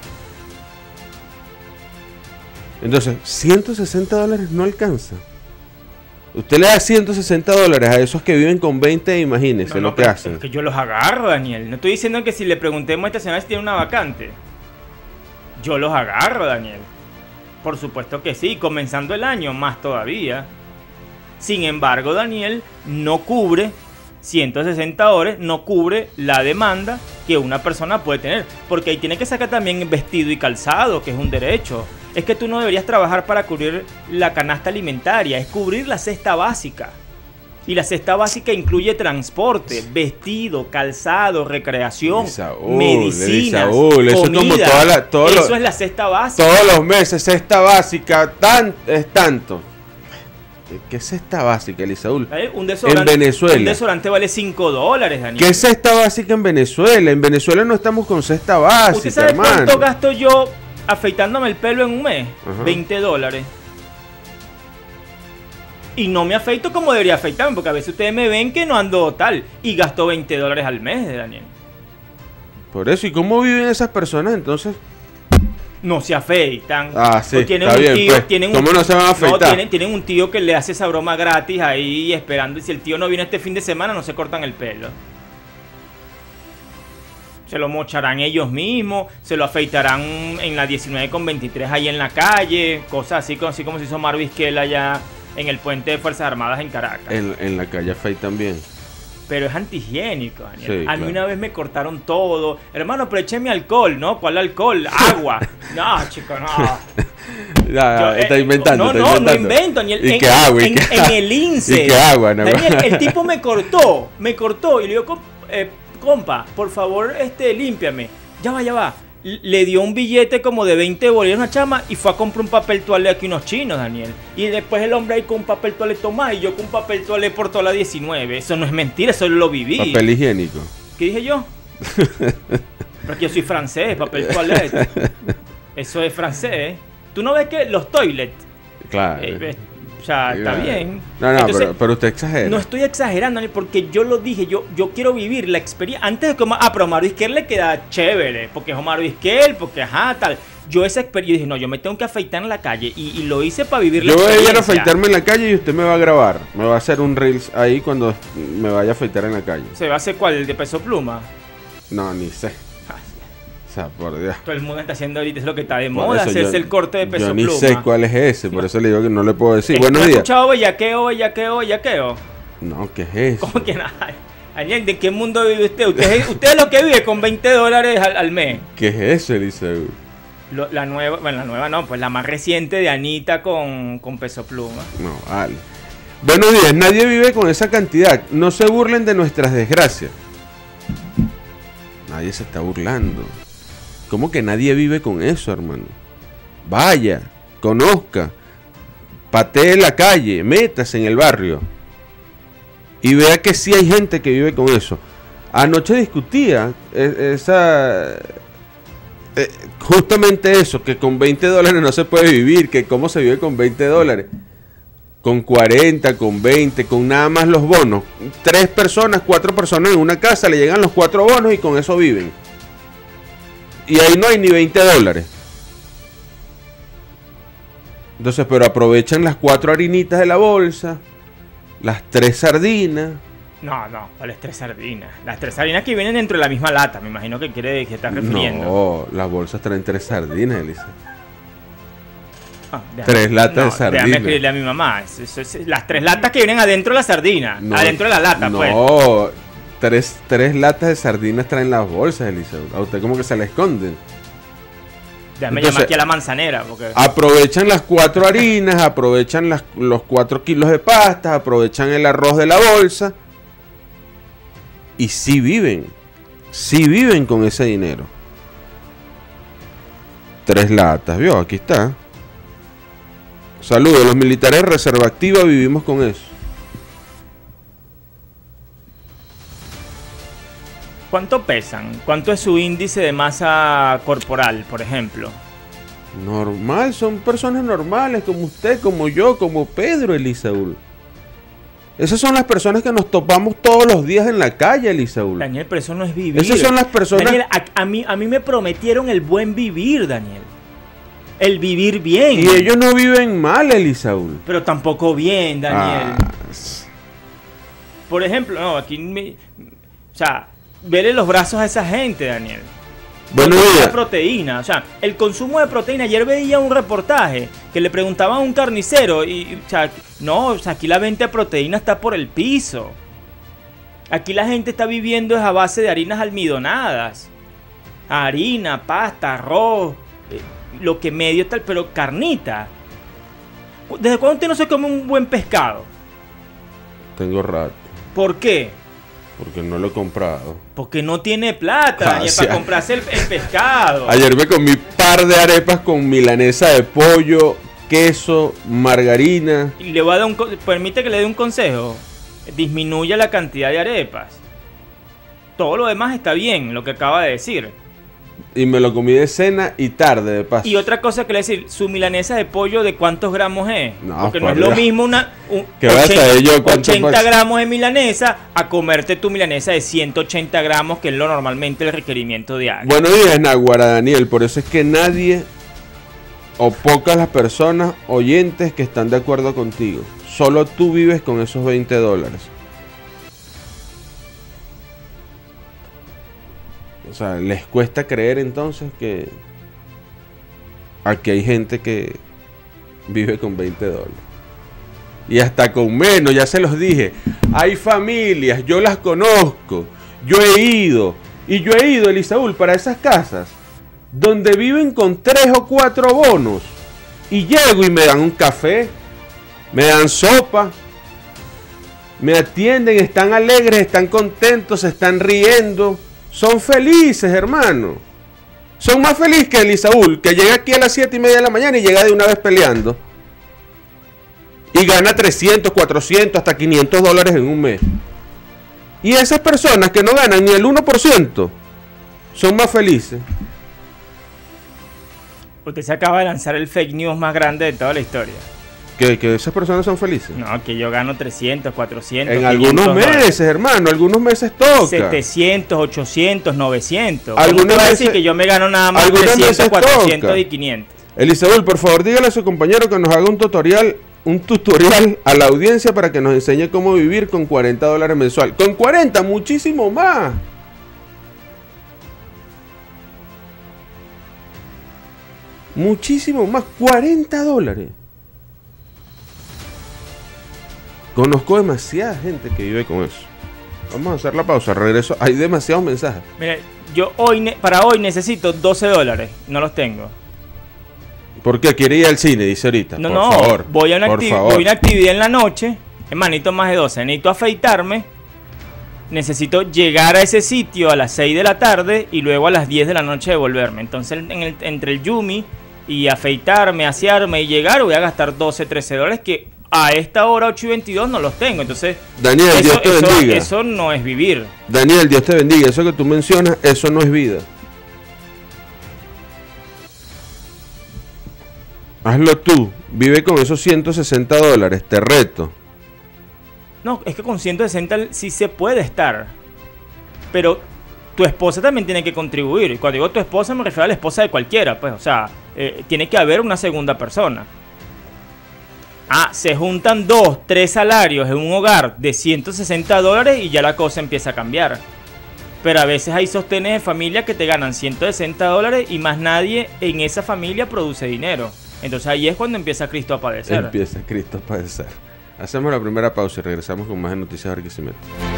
Entonces, ciento sesenta dólares no alcanza. Usted le da ciento sesenta dólares a esos que viven con veinte, imagínese No, no, lo que pero hacen. Es que yo los agarro, Daniel. No estoy diciendo que si le preguntemos a esta señora si tiene una vacante. Yo los agarro, Daniel. Por supuesto que sí, comenzando el año más todavía. Sin embargo, Daniel, no cubre ciento sesenta dólares, no cubre la demanda que una persona puede tener. Porque ahí tiene que sacar también vestido y calzado, que es un derecho. Es que tú no deberías trabajar para cubrir la canasta alimentaria, es cubrir la cesta básica. Y la cesta básica incluye transporte, vestido, calzado, recreación, Elisaúl, medicinas, Elisaúl, eso es como comida. toda la- todo Eso lo- es la cesta básica. Todos los meses, cesta básica, tan, es tanto. ¿Qué es cesta básica, Elisaúl? ¿Eh? Un desodorante, En Venezuela. Un desodorante vale cinco dólares, Daniel. ¿Qué es cesta básica en Venezuela? En Venezuela no estamos con cesta básica, ¿Usted sabe hermano. cuánto gasto yo afeitándome el pelo en un mes? Ajá. veinte dólares. Y no me afeito como debería afeitarme, porque a veces ustedes me ven que no ando tal. Y gasto veinte dólares al mes, Daniel. Por eso, ¿y cómo viven esas personas entonces? No se afeitan. Ah, sí, Pues tienen está un bien, tío, pues. tienen ¿Cómo un- no se van a afeitar? tienen, tienen un tío que le hace esa broma gratis ahí esperando. Y si el tío no viene este fin de semana, no se cortan el pelo. Se lo mocharán ellos mismos, se lo afeitarán en la diecinueve con veintitrés ahí en la calle, cosas así, así como se hizo Marvisquel allá en el puente de Fuerzas Armadas en Caracas. En, en la calle Fey también. pero es antihigiénico, Daniel. Sí, a mí claro. una vez me cortaron todo. Hermano, pero écheme alcohol, ¿no? ¿Cuál alcohol? Agua. No, chico, no. Ya, Yo, está eh, inventando. No, está no, inventando. no invento. Daniel. ¿Y en, qué agua? ¿Y en, qué en agua? el INSEE. ¿Y qué agua? No? Daniel, el tipo me cortó, me cortó y le digo, "Com- eh, compa, por favor, este, límpiame. Ya va, ya va. Le dio un billete como de veinte bolívares a una chama y fue a comprar un papel toalé aquí unos chinos, Daniel. Y después el hombre ahí con un papel toalé tomás y yo con un papel toalé por toda la diecinueve. Eso no es mentira, eso lo viví. Papel higiénico. ¿Qué dije yo? Porque yo soy francés, papel toalé. Eso es francés. ¿Tú no ves que los toilets? Claro. Eh, ves, o sea, está Claro. bien. No, no, Entonces, pero, pero usted exagera. no estoy exagerando, Daniel, porque yo lo dije, yo, yo quiero vivir la experiencia. Antes de que Omar, ah, pero a Omar Vizquel le queda chévere, porque es Omar Vizquel, porque ajá, tal. Yo esa experiencia, dije, no, yo me tengo que afeitar en la calle y, y lo hice para vivir la Yo voy a ir a experiencia. afeitarme en la calle y usted me va a grabar. Me va a hacer un reels ahí cuando me vaya a afeitar en la calle. ¿Se va a hacer cuál? ¿El de Peso Pluma? No, ni sé. Ah, O sea, por Dios. todo el mundo está haciendo ahorita, es lo que está de Por moda, eso hacerse yo- el corte de Peso Yo ni Pluma. sé cuál es ese, por eso le digo que no le puedo decir. Eh, Buenos ¿no has días. escuchado bellaqueo, bellaqueo, bellaqueo? No, ¿qué es eso? ¿Cómo que nada? Daniel, ¿de qué mundo vive usted? Usted, es- usted es lo que vive con veinte dólares al, al mes. ¿Qué es eso, Eliseo? Lo- la nueva, bueno, la nueva no, pues la más reciente de Anita con, con Peso Pluma. No, vale. Buenos días, nadie vive con esa cantidad. No se burlen de nuestras desgracias. Nadie se está burlando. ¿Cómo que nadie vive con eso, hermano? Vaya, conozca, patee la calle, métase en el barrio y vea que sí hay gente que vive con eso. Anoche discutía eh, esa... eh, justamente eso, que con veinte dólares no se puede vivir, que cómo se vive con veinte dólares. Con cuarenta, con veinte, con nada más los bonos. Tres personas, cuatro personas en una casa, le llegan los cuatro bonos y con eso viven. Y ahí no hay ni veinte dólares. Entonces, pero aprovechan las cuatro harinitas de la bolsa, las tres sardinas. No, no, ¿cuáles tres sardinas? Las tres sardinas que vienen dentro de la misma lata, me imagino que quiere que estás refiriendo. No, las bolsas traen tres sardinas, Elisa. Ah, déjame- Tres latas de sardina. Déjame escribirle a mi mamá. Es- es- es- las tres latas que vienen adentro de la sardina. No, adentro de la lata, no, pues. tres, tres latas de sardinas traen las bolsas, Elisa. A usted como que se la esconden. Déjame entonces- llamar aquí a la manzanera. Porque... Aprovechan las cuatro harinas, aprovechan las, los cuatro kilos de pasta, aprovechan el arroz de la bolsa. Y sí viven, sí viven con ese dinero. Tres latas, ¿vio? Aquí está. Saludos, los militares de reserva activa vivimos con eso. ¿Cuánto pesan? ¿Cuánto es su índice de masa corporal, por ejemplo? Normal, son personas normales como usted, como yo, como Pedro, Elisaúl. Esas son las personas que nos topamos todos los días en la calle, Elisaúl. Daniel, pero eso no es vivir. Esas son las personas... Daniel, a, a mí, a mí me prometieron el buen vivir, Daniel. El vivir bien. Y ellos no viven mal, Elisaúl. Pero tampoco bien, Daniel. Ah, Por ejemplo, no, aquí... me- o sea, vele los brazos a esa gente, Daniel. Buenos No, días. la proteína, o sea, el consumo de proteína. Ayer veía un reportaje que le preguntaban a un carnicero y, o sea, no, o sea, aquí la venta de proteína está por el piso. Aquí la gente está viviendo es a base de harinas almidonadas. Harina, pasta, arroz, eh, lo que medio tal, pero carnita. ¿Desde cuándo usted no se come un buen pescado? tengo rato, ¿Por qué? porque no lo he comprado. Porque no tiene plata, Ah, Daniel, sí. para comprarse el, el pescado. Ayer me comí par de arepas con milanesa de pollo, queso, margarina. Y le voy a dar un, co- permite que le dé un consejo. Disminuya la cantidad de arepas. Todo lo demás está bien, lo que acaba de decir. Y me lo comí de cena y tarde, de paso. Y otra cosa que le decir, su milanesa de pollo, ¿de cuántos gramos es? No, Porque no por es lo Dios. mismo una un ¿Qué vas a saber yo cuánto ochenta pasa? gramos de milanesa a comerte tu milanesa de ciento ochenta gramos, que es lo normalmente el requerimiento diario. Buenos días, Naguara Daniel. Por eso es que nadie o pocas las personas oyentes que están de acuerdo contigo. Solo tú vives con esos veinte dólares. O sea, les cuesta creer entonces que aquí hay gente que vive con veinte dólares. Y hasta con menos, ya se los dije. Hay familias, yo las conozco, yo he ido, y yo he ido, Elisaúl, para esas casas, donde viven con tres o cuatro bonos, y llego y me dan un café, me dan sopa, me atienden, están alegres, están contentos, se están riendo, son felices, hermano. Son más felices que Elisaúl, que llega aquí a las siete y media de la mañana y llega de una vez peleando. Y gana trescientos, cuatrocientos, hasta quinientos dólares en un mes. Y esas personas que no ganan ni el uno por ciento son más felices. Usted se acaba de lanzar el fake news más grande de toda la historia. ¿Que, que esas personas son felices? No, que yo gano trescientos, cuatrocientos, en algunos meses, dólares. Hermano, algunos meses toca. setecientos, ochocientos, novecientos. Algunos meses, decir que yo me gano nada más trescientos, cuatrocientos toca. Y quinientos. Elisaúl, por favor, dígale a su compañero que nos haga un tutorial un tutorial a la audiencia para que nos enseñe cómo vivir con cuarenta dólares mensual. Con cuarenta, muchísimo más. Muchísimo más, cuarenta dólares. Conozco demasiada gente que vive con eso. Vamos a hacer la pausa, regreso. Hay demasiados mensajes. Mira, yo hoy para hoy necesito doce dólares. No los tengo. ¿Por qué? ¿Quiere ir al cine? Dice ahorita. No, por no, favor, voy, a una por acti- favor. voy a una actividad en la noche. Hermanito, más de doce. Necesito afeitarme. Necesito llegar a ese sitio a las seis de la tarde y luego a las diez de la noche devolverme. Entonces, en el, entre el Yumi y afeitarme, asearme y llegar, voy a gastar doce, trece dólares que a esta hora, ocho y veintidós, no los tengo. Entonces, Daniel, eso, Dios te eso, bendiga. Eso no es vivir. Daniel, Dios te bendiga. Eso que tú mencionas, eso no es vida. Hazlo tú. Vive con esos ciento sesenta dólares. Te reto. No, es que con ciento sesenta sí se puede estar. Pero tu esposa también tiene que contribuir. Y cuando digo tu esposa me refiero a la esposa de cualquiera. Pues, o sea, eh, tiene que haber una segunda persona. Ah, se juntan dos, tres salarios en un hogar de ciento sesenta dólares y ya la cosa empieza a cambiar. Pero a veces hay sostenes de familia que te ganan ciento sesenta dólares y más nadie en esa familia produce dinero. Entonces ahí es cuando empieza Cristo a padecer. Empieza Cristo a padecer. Hacemos la primera pausa y regresamos con más noticias de Barquisimeto.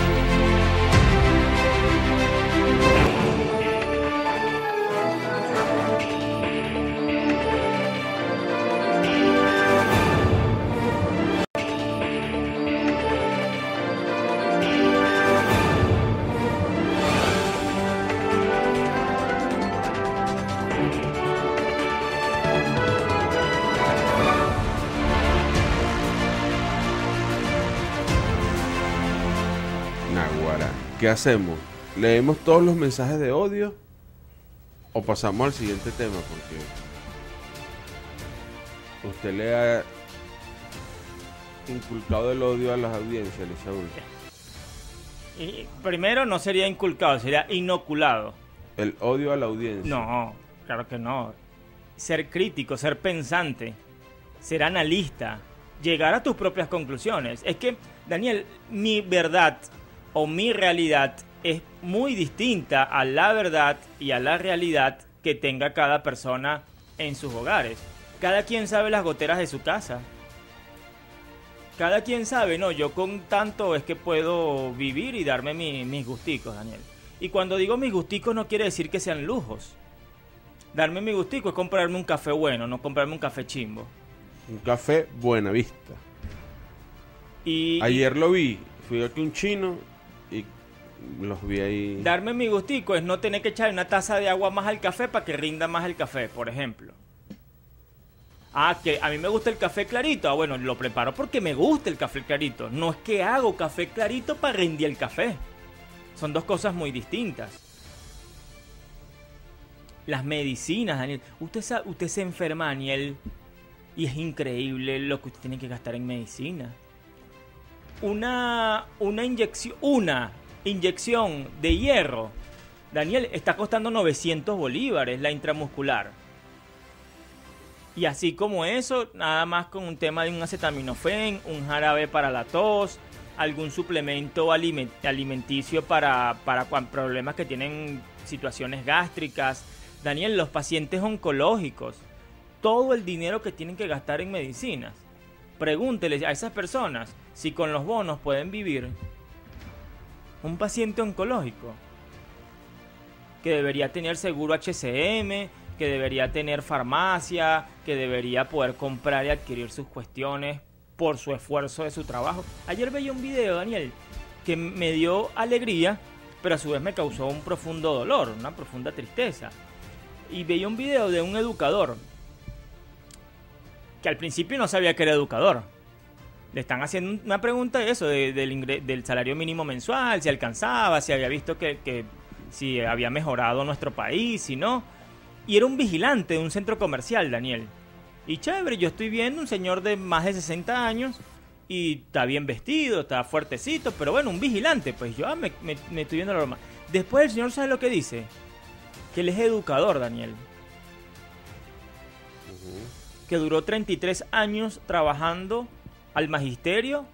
¿Qué hacemos? ¿Leemos todos los mensajes de odio? ¿O pasamos al siguiente tema? Porque usted le ha inculcado el odio a las audiencias, Elisaúl. Y primero no sería inculcado, sería inoculado. El odio a la audiencia. No, claro que no. Ser crítico, ser pensante, ser analista, llegar a tus propias conclusiones. Es que, Daniel, mi verdad o mi realidad es muy distinta a la verdad y a la realidad que tenga cada persona en sus hogares. Cada quien sabe las goteras de su casa. Cada quien sabe, no, yo con tanto es que puedo vivir y darme mi, mis gusticos, Daniel. Y cuando digo mis gusticos no quiere decir que sean lujos. Darme mi gustico es comprarme un café bueno, no comprarme un café chimbo. Un café Buenavista. Y ayer lo vi, fui aquí un chino y los vi ahí. Darme mi gustico es no tener que echar una taza de agua más al café para que rinda más el café, por ejemplo. Ah, que a mí me gusta el café clarito. Ah, bueno, lo preparo porque me gusta el café clarito. No es que hago café clarito para rendir el café. Son dos cosas muy distintas. Las medicinas, Daniel. Usted, sabe, usted se enferma, Daniel, y es increíble lo que usted tiene que gastar en medicina. Una, una inyección, una inyección de hierro, Daniel, está costando novecientos bolívares la intramuscular. Y así como eso, nada más con un tema de un acetaminofén, un jarabe para la tos, algún suplemento aliment- alimenticio para, para problemas que tienen situaciones gástricas. Daniel, los pacientes oncológicos, todo el dinero que tienen que gastar en medicinas. Pregúntele a esas personas si con los bonos pueden vivir. Un paciente oncológico que debería tener seguro H C M, que debería tener farmacia, que debería poder comprar y adquirir sus cuestiones por su esfuerzo de su trabajo. Ayer veía un video, Daniel, que me dio alegría, pero a su vez me causó un profundo dolor, una profunda tristeza. Y veía un video de un educador que al principio no sabía que era educador. Le están haciendo una pregunta de eso, de, del, ingre, del salario mínimo mensual, si alcanzaba, si había visto que, que si había mejorado nuestro país, si no. Y era un vigilante de un centro comercial, Daniel. Y chévere, yo estoy viendo un señor de más de sesenta años y está bien vestido, está fuertecito, pero bueno, un vigilante. Pues yo ah, me, me, me estoy viendo la broma. Después el señor sabe lo que dice, que él es educador, Daniel. Uh-huh. Que duró treinta y tres años trabajando al magisterio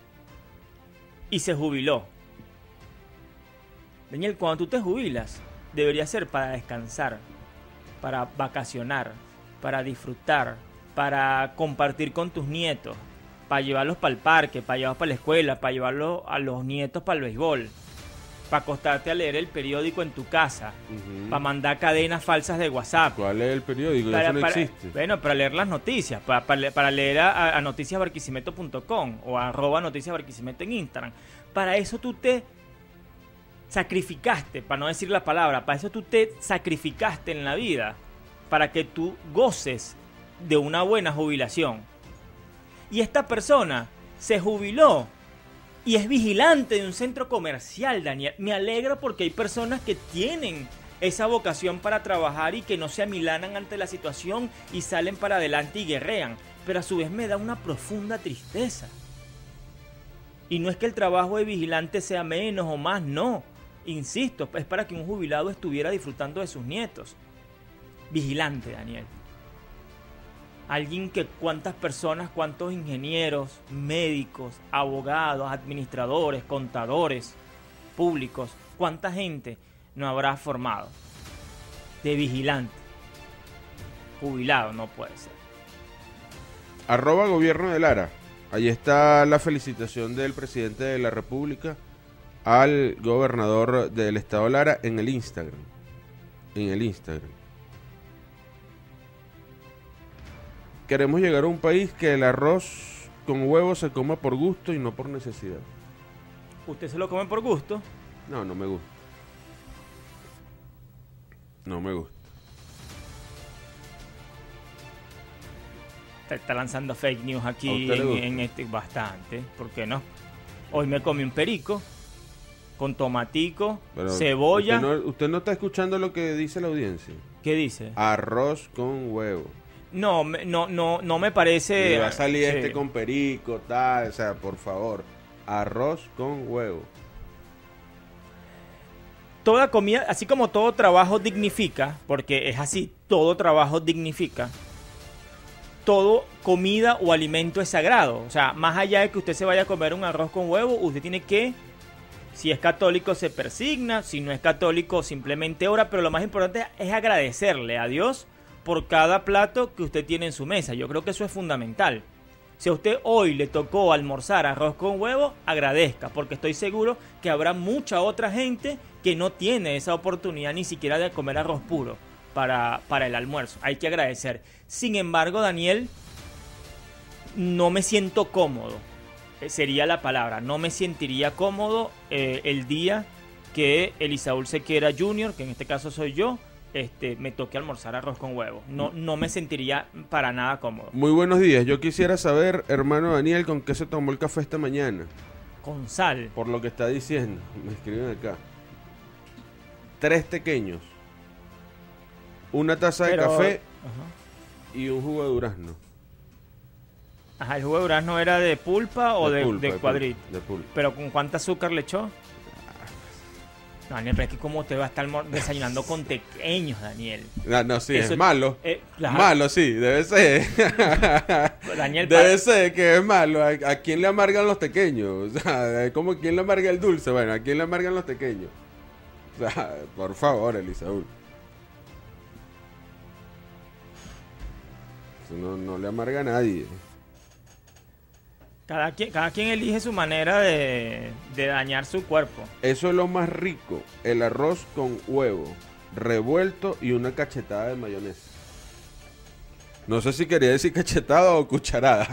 y se jubiló. Daniel, cuando tú te jubilas, debería ser para descansar, para vacacionar, para disfrutar, para compartir con tus nietos, para llevarlos para el parque, para llevarlos para la escuela, para llevarlos a los nietos para el béisbol, para acostarte a leer el periódico en tu casa, uh-huh. para mandar cadenas falsas de WhatsApp. ¿Cuál es el periódico? Para, Eso no para, existe. Bueno, para leer las noticias, para, para, para leer a, a noticias barquisimeto punto com o a arroba noticias barquisimeto en Instagram. Para eso tú te sacrificaste, para no decir la palabra, para eso tú te sacrificaste en la vida, para que tú goces de una buena jubilación. Y esta persona se jubiló y es vigilante de un centro comercial, Daniel. Me alegra porque hay personas que tienen esa vocación para trabajar y que no se amilanan ante la situación y salen para adelante y guerrean. Pero a su vez me da una profunda tristeza. Y no es que el trabajo de vigilante sea menos o más, no. Insisto, es para que un jubilado estuviera disfrutando de sus nietos. Vigilante, Daniel. Alguien que cuántas personas, cuántos ingenieros, médicos, abogados, administradores, contadores públicos, cuánta gente no habrá formado de vigilante. Jubilado no puede ser. Arroba gobierno de Lara. Ahí está la felicitación del presidente de la República al gobernador del estado Lara en el Instagram. En el Instagram. Queremos llegar a un país que el arroz con huevo se coma por gusto y no por necesidad. ¿Usted se lo come por gusto? No, no me gusta. No me gusta. Está, está lanzando fake news aquí en, en este bastante. ¿Por qué no? Hoy me comí un perico con tomatico, pero cebolla. Usted no, usted no está escuchando lo que dice la audiencia. ¿Qué dice? Arroz con huevo. No, no, no, no me parece. Y va a salir sí. este con perico, tal, o sea, por favor, arroz con huevo. Toda comida, así como todo trabajo dignifica, porque es así, todo trabajo dignifica. Todo comida o alimento es sagrado. O sea, más allá de que usted se vaya a comer un arroz con huevo, usted tiene que, si es católico se persigna, si no es católico simplemente ora, pero lo más importante es agradecerle a Dios por cada plato que usted tiene en su mesa. Yo creo que eso es fundamental. Si a usted hoy le tocó almorzar arroz con huevo, agradezca, porque estoy seguro que habrá mucha otra gente que no tiene esa oportunidad ni siquiera de comer arroz puro para, para el almuerzo. Hay que agradecer. Sin embargo, Daniel, no me siento cómodo. Eh, sería la palabra. No me sentiría cómodo eh, el día que Elisaúl Sequera junior, que en este caso soy yo, Este, me toque almorzar arroz con huevo. No, no me sentiría para nada cómodo. Muy buenos días. Yo quisiera saber, hermano Daniel, ¿con qué se tomó el café esta mañana? Con sal. Por lo que está diciendo. Me escriben acá. Tres pequeños. Una taza de Pero, café. ajá. Y un jugo de durazno. Ajá, ¿el jugo de durazno era de pulpa o de, de, pulpa, de cuadrito? De pulpa. ¿Pero con cuánta azúcar le echó? No, Daniel, pero es que como usted va a estar desayunando con pequeños, Daniel. No, no sí, Eso, es malo. Eh, claro. Malo, sí, debe ser. Daniel, debe pa- ser que es malo. ¿A, ¿A quién le amargan los pequeños? O sea, es como quién le amarga el dulce. Bueno, ¿a quién le amargan los pequeños? O sea, por favor, Elisaúl. Eso no, no le amarga a nadie. Cada quien, cada quien elige su manera de, de dañar su cuerpo. Eso es lo más rico, el arroz con huevo, revuelto y una cachetada de mayonesa. No sé si quería decir cachetada o cucharada.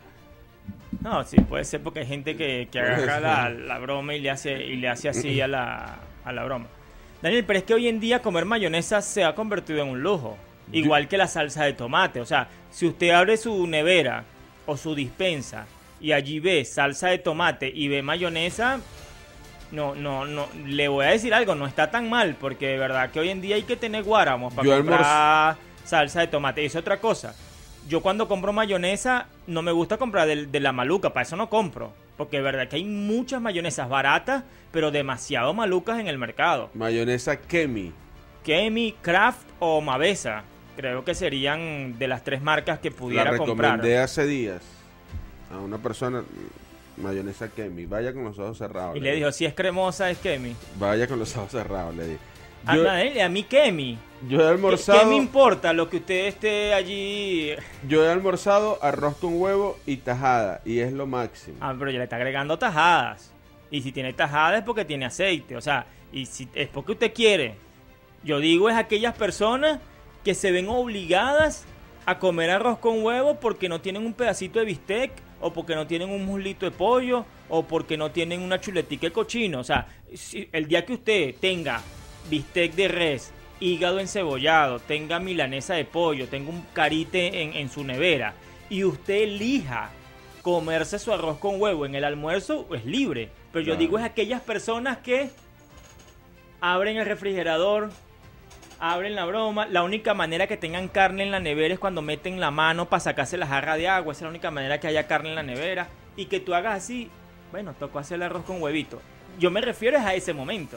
No, sí, puede ser porque hay gente que, que agarra la, la broma y le hace, y le hace así a la, a la broma. Daniel, pero es que hoy en día comer mayonesa se ha convertido en un lujo. Igual que la salsa de tomate. O sea, si usted abre su nevera o su dispensa y allí ve salsa de tomate y ve mayonesa, no, no, no, le voy a decir algo, no está tan mal, porque de verdad que hoy en día hay que tener guáramos para Yo comprar salsa de tomate. Y es otra cosa. Yo cuando compro mayonesa no me gusta comprar de, de la maluca, para eso no compro. Porque de verdad que hay muchas mayonesas baratas, pero demasiado malucas en el mercado. Mayonesa Kemi. Kemi, Kraft o Mavesa. Creo que serían de las tres marcas que pudiera La comprar. recomendé hace días a una persona, mayonesa Kemi. Vaya con los ojos cerrados. Y le dijo, si es cremosa es Kemi. Vaya con los ojos cerrados, le dije. A, Yo, a, a mí Kemi. yo he almorzado. ¿Qué, ¿Qué me importa lo que usted esté allí? Yo he almorzado arroz con huevo y tajada. Y es lo máximo. Ah, pero ya le está agregando tajadas. Y si tiene tajadas es porque tiene aceite. O sea, y si es porque usted quiere. Yo digo es aquellas personas que se ven obligadas a comer arroz con huevo porque no tienen un pedacito de bistec, o porque no tienen un muslito de pollo, o porque no tienen una chuletica de cochino. O sea, si el día que usted tenga bistec de res, hígado encebollado, tenga milanesa de pollo, tenga un carite en, en su nevera, y usted elija comerse su arroz con huevo en el almuerzo, es libre. Pero yo Claro. digo es aquellas personas que abren el refrigerador, abren la broma. La única manera que tengan carne en la nevera es cuando meten la mano para sacarse la jarra de agua. Esa es la única manera que haya carne en la nevera. Y que tú hagas así, bueno, tocó hacer el arroz con huevito. Yo me refiero es a ese momento.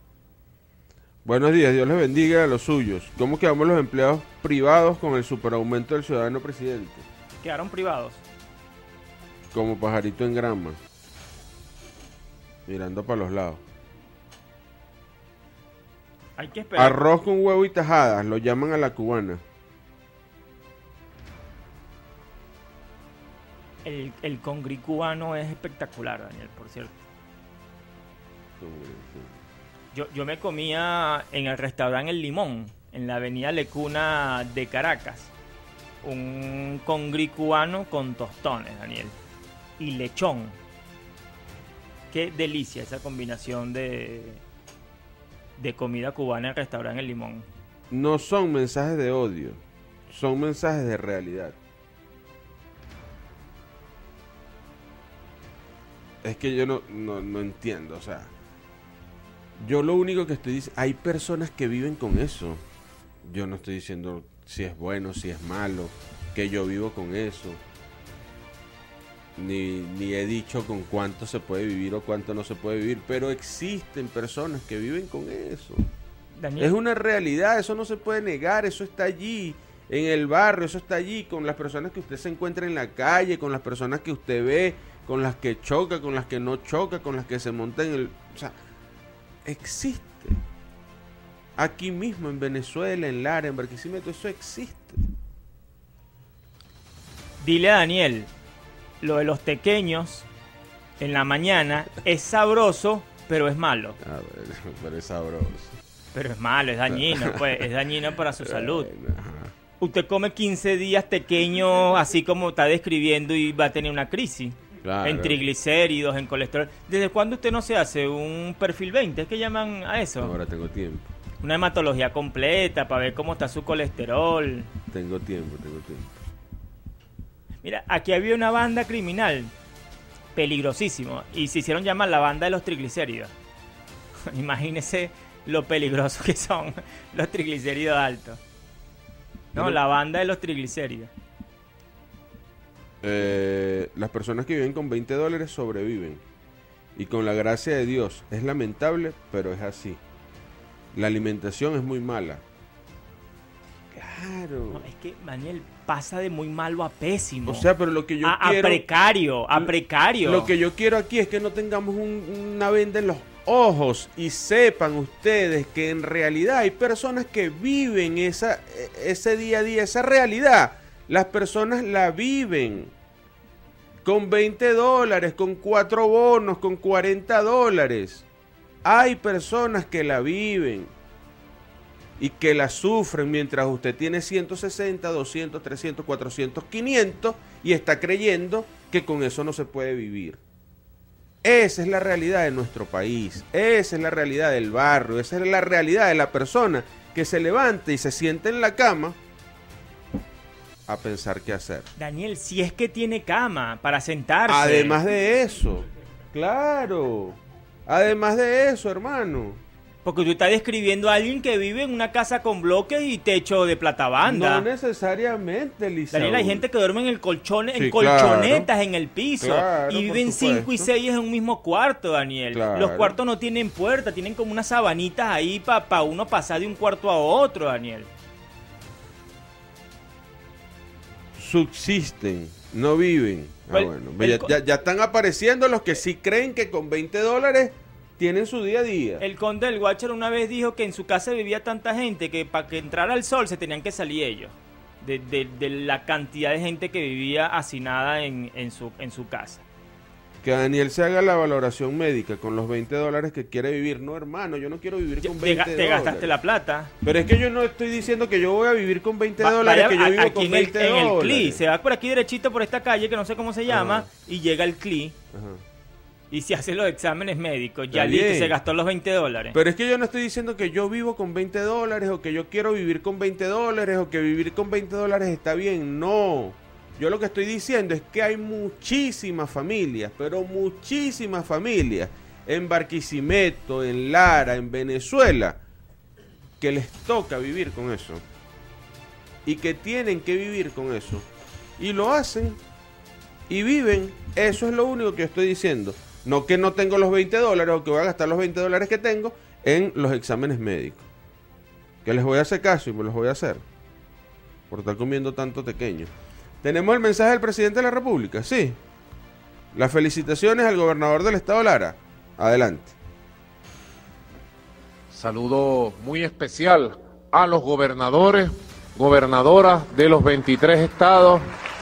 Buenos días, Dios les bendiga a los suyos. ¿Cómo quedamos los empleados privados con el superaumento del ciudadano presidente? Quedaron privados. Como pajarito en grama. Mirando para los lados. Hay que esperar. Arroz con huevo y tajadas, lo llaman a la cubana. El, el congrí cubano es espectacular, Daniel, por cierto. Yo, yo me comía en el restaurante El Limón, en la avenida Lecuna de Caracas, un congrí cubano con tostones, Daniel, y lechón. Qué delicia esa combinación de, de comida cubana en el restaurante El Limón. No son mensajes de odio, son mensajes de realidad. Es que yo no, no, no entiendo, o sea, yo lo único que estoy diciendo, hay personas que viven con eso. Yo no estoy diciendo si es bueno, si es malo, que yo vivo con eso. Ni, ni he dicho con cuánto se puede vivir o cuánto no se puede vivir, pero existen personas que viven con eso. Daniel, Es una realidad, eso no se puede negar, eso está allí, en el barrio, eso está allí, con las personas que usted se encuentra en la calle, con las personas que usted ve, con las que choca, con las que no choca, con las que se monta en el... O sea, existe. Aquí mismo, en Venezuela, en Lara, en Barquisimeto, eso existe. dile a Daniel, lo de los tequeños en la mañana es sabroso, pero es malo. A ver, pero es sabroso. Pero es malo, es dañino, pues, es dañino para su salud. Bueno, ajá. Usted come quince días tequeño así como está describiendo y va a tener una crisis. Claro. En triglicéridos, en colesterol. ¿Desde cuándo usted no se hace un perfil veinte? ¿Es que llaman a eso? Ahora tengo tiempo, Una hematología completa para ver cómo está su colesterol. tengo tiempo, tengo tiempo. Mira, aquí había una banda criminal peligrosísimo y se hicieron llamar la banda de los triglicéridos. Imagínese lo peligrosos que son los triglicéridos altos. No, Pero- la banda de los triglicéridos. Eh, las personas que viven con veinte dólares sobreviven. Y con la gracia de Dios. Es lamentable, pero es así. La alimentación es muy mala. Claro. No, es que Daniel pasa de muy malo a pésimo. O sea, pero lo que yo a, a quiero... precario, a precario. Lo que yo quiero aquí es que no tengamos un- una venda en los ojos y sepan ustedes que en realidad hay personas que viven esa, ese día a día, esa realidad. Las personas la viven. con veinte dólares, con cuatro bonos, con cuarenta dólares. Hay personas que la viven y que la sufren mientras usted tiene ciento sesenta, doscientos, trescientos, cuatrocientos, quinientos y está creyendo que con eso no se puede vivir. Esa es la realidad de nuestro país, esa es la realidad del barrio, esa es la realidad de la persona que se levanta y se sienta en la cama a pensar qué hacer. Daniel, si es que tiene cama para sentarse. Además de eso, claro, además de eso, hermano. Porque tú estás describiendo a alguien que vive en una casa con bloques y techo de platabanda. No necesariamente, Lisa. Daniel, hay gente que duerme en el colchón, Sí, en colchonetas claro. en el piso. Claro, y por viven supuesto. cinco y seis en un mismo cuarto, Daniel. Claro. Los cuartos no tienen puerta, tienen como unas sabanitas ahí para pa uno pasar de un cuarto a otro, Daniel. Subsisten, no viven. Ah, El- bueno, el ya, co- ya- ya están apareciendo los que sí creen que con veinte dólares tienen su día a día. El conde del Guácharo una vez dijo que en su casa vivía tanta gente que para que entrara el sol se tenían que salir ellos. De, de- de la cantidad de gente que vivía hacinada en, en, su, en su casa. Que Daniel se haga la valoración médica con los veinte dólares que quiere vivir. No, hermano, yo no quiero vivir Ya- con te, veinte ga- te dólares. gastaste la plata. Pero es que yo no estoy diciendo que yo voy a vivir con veinte Va- dólares, vaya que yo a- vivo aquí con en el, veinte en el dólares. C L I, se va por aquí derechito por esta calle que no sé cómo se llama Ajá. y llega el C L I Ajá. y se hace los exámenes médicos. Está Ya listo, bien. se gastó los veinte dólares. Pero es que yo no estoy diciendo que yo vivo con veinte dólares o que yo quiero vivir con veinte dólares o que vivir con veinte dólares está bien. No. Yo lo que estoy diciendo es que hay muchísimas familias, pero muchísimas familias en Barquisimeto, en Lara, en Venezuela, que les toca vivir con eso. Y que tienen que vivir con eso. Y lo hacen y viven. Eso es lo único que yo estoy diciendo. No que no tengo los veinte dólares o que voy a gastar los veinte dólares que tengo en los exámenes médicos. Que les voy a hacer caso y me los voy a hacer. Por estar comiendo tanto pequeño. ¿Tenemos el mensaje del presidente de la República? Sí. Las felicitaciones al gobernador del estado Lara. Adelante. Saludo muy especial a los gobernadores, gobernadoras de los veintitrés estados.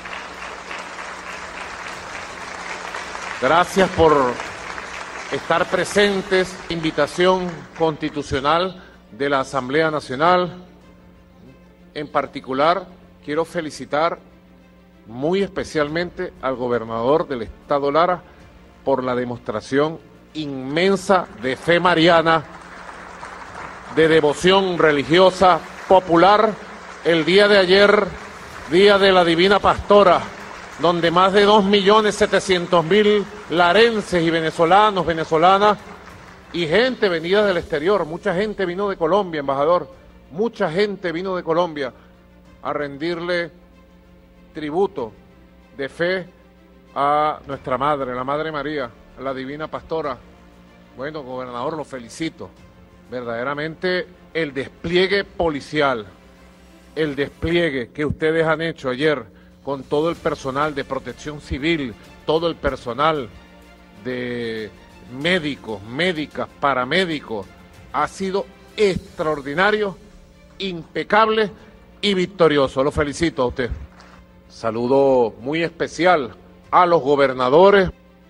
Gracias por estar presentes. Invitación constitucional de la Asamblea Nacional. En particular, quiero felicitar muy especialmente al gobernador del estado Lara por la demostración inmensa de fe mariana, de devoción religiosa popular el día de ayer, día de la Divina Pastora, donde más de dos millones setecientos mil larenses y venezolanos, venezolanas y gente venida del exterior, mucha gente vino de Colombia, embajador, mucha gente vino de Colombia a rendirle tributo de fe a nuestra Madre, la Madre María, a la Divina Pastora. Bueno, gobernador, lo felicito. Verdaderamente el despliegue policial, el despliegue que ustedes han hecho ayer con todo el personal de protección civil, todo el personal de médicos, médicas, paramédicos, ha sido extraordinario, impecable y victorioso. Lo felicito a usted. Saludo muy especial a los gobernadores.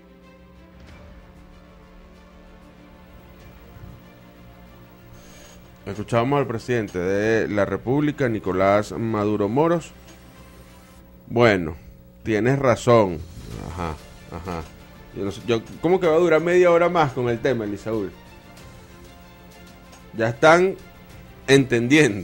Escuchamos al presidente de la República, Nicolás Maduro Moros. Bueno, tienes razón. Ajá, ajá. Yo no sé, yo, ¿cómo que va a durar media hora más con el tema, Elisaúl? Ya están entendiendo.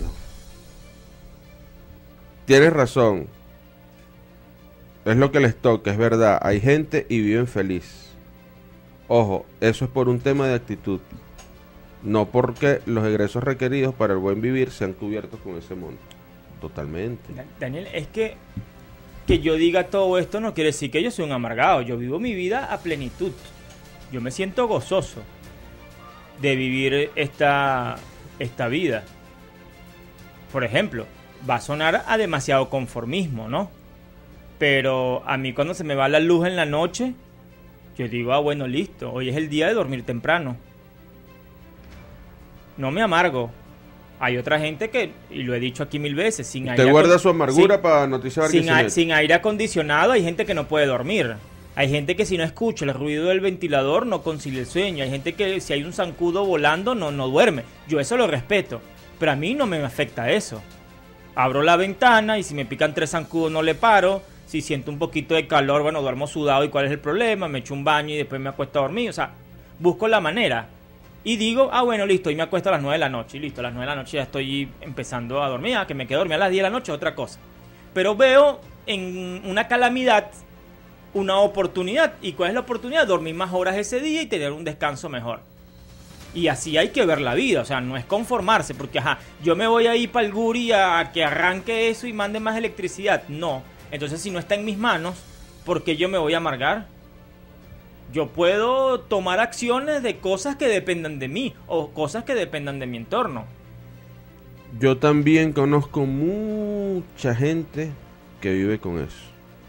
Tienes razón. Es lo que les toca, es verdad. Hay gente y viven feliz. Ojo, eso es por un tema de actitud. No porque los egresos requeridos para el buen vivir sean cubiertos con ese monto. Totalmente. Da- Daniel, es que que yo diga todo esto no quiere decir que yo soy un amargado. Yo vivo mi vida a plenitud. Yo me siento gozoso de vivir esta, esta vida. Por ejemplo, va a sonar a demasiado conformismo, ¿no? Pero a mí cuando se me va la luz en la noche, yo digo, ah, bueno, listo, hoy es el día de dormir temprano. No me amargo. Hay otra gente que, y lo he dicho aquí mil veces, sin Usted aire guarda acon- su amargura sin- para noticiar sin, a- Barquisimeto. sin aire acondicionado hay gente que no puede dormir. Hay gente que si no escucha el ruido del ventilador no concilia el sueño. Hay gente que si hay un zancudo volando no, no duerme. Yo eso lo respeto, pero a mí no me afecta eso. Abro la ventana y si me pican tres zancudos no le paro. Si siento un poquito de calor, bueno, duermo sudado y cuál es el problema. Me echo un baño y después me acuesto a dormir. O sea, busco la manera. Y digo, ah, bueno, listo, y me acuesto a las nueve de la noche. Y listo, a las nueve de la noche ya estoy empezando a dormir. Ah, que me quedo dormido a las diez de la noche, otra cosa. Pero veo en una calamidad una oportunidad. ¿Y cuál es la oportunidad? Dormir más horas ese día y tener un descanso mejor. Y así hay que ver la vida, o sea, no es conformarse, porque ajá, yo me voy a ir para el Guri a que arranque eso y mande más electricidad. No, entonces si no está en mis manos, ¿por qué yo me voy a amargar? Yo puedo tomar acciones de cosas que dependan de mí o cosas que dependan de mi entorno. Yo también conozco mucha gente que vive con eso.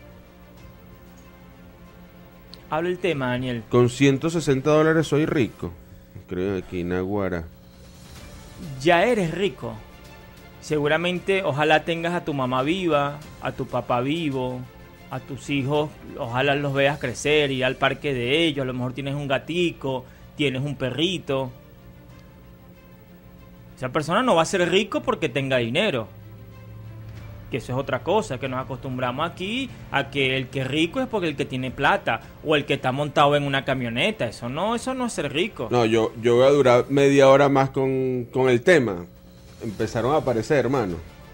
Habla el tema, Daniel. Con ciento sesenta dólares soy rico. Creo aquí, Naguará. Ya eres rico. Seguramente, ojalá tengas a tu mamá viva, a tu papá vivo, a tus hijos, ojalá los veas crecer, ir al parque de ellos. A lo mejor tienes un gatico, tienes un perrito. Esa persona no va a ser rico porque tenga dinero. Que eso es otra cosa, que nos acostumbramos aquí a que el que es rico es porque el que tiene plata o el que está montado en una camioneta. Eso no, eso no es ser rico. No, yo, yo voy a durar media hora más con, con el tema. Empezaron a aparecer, hermano.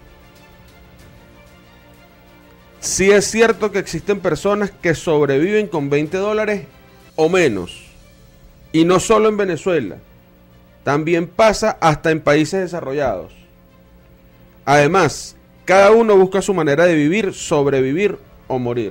Sí es cierto que existen personas que sobreviven con veinte dólares o menos. Y no solo en Venezuela. También pasa hasta en países desarrollados. Además, cada uno busca su manera de vivir, sobrevivir o morir.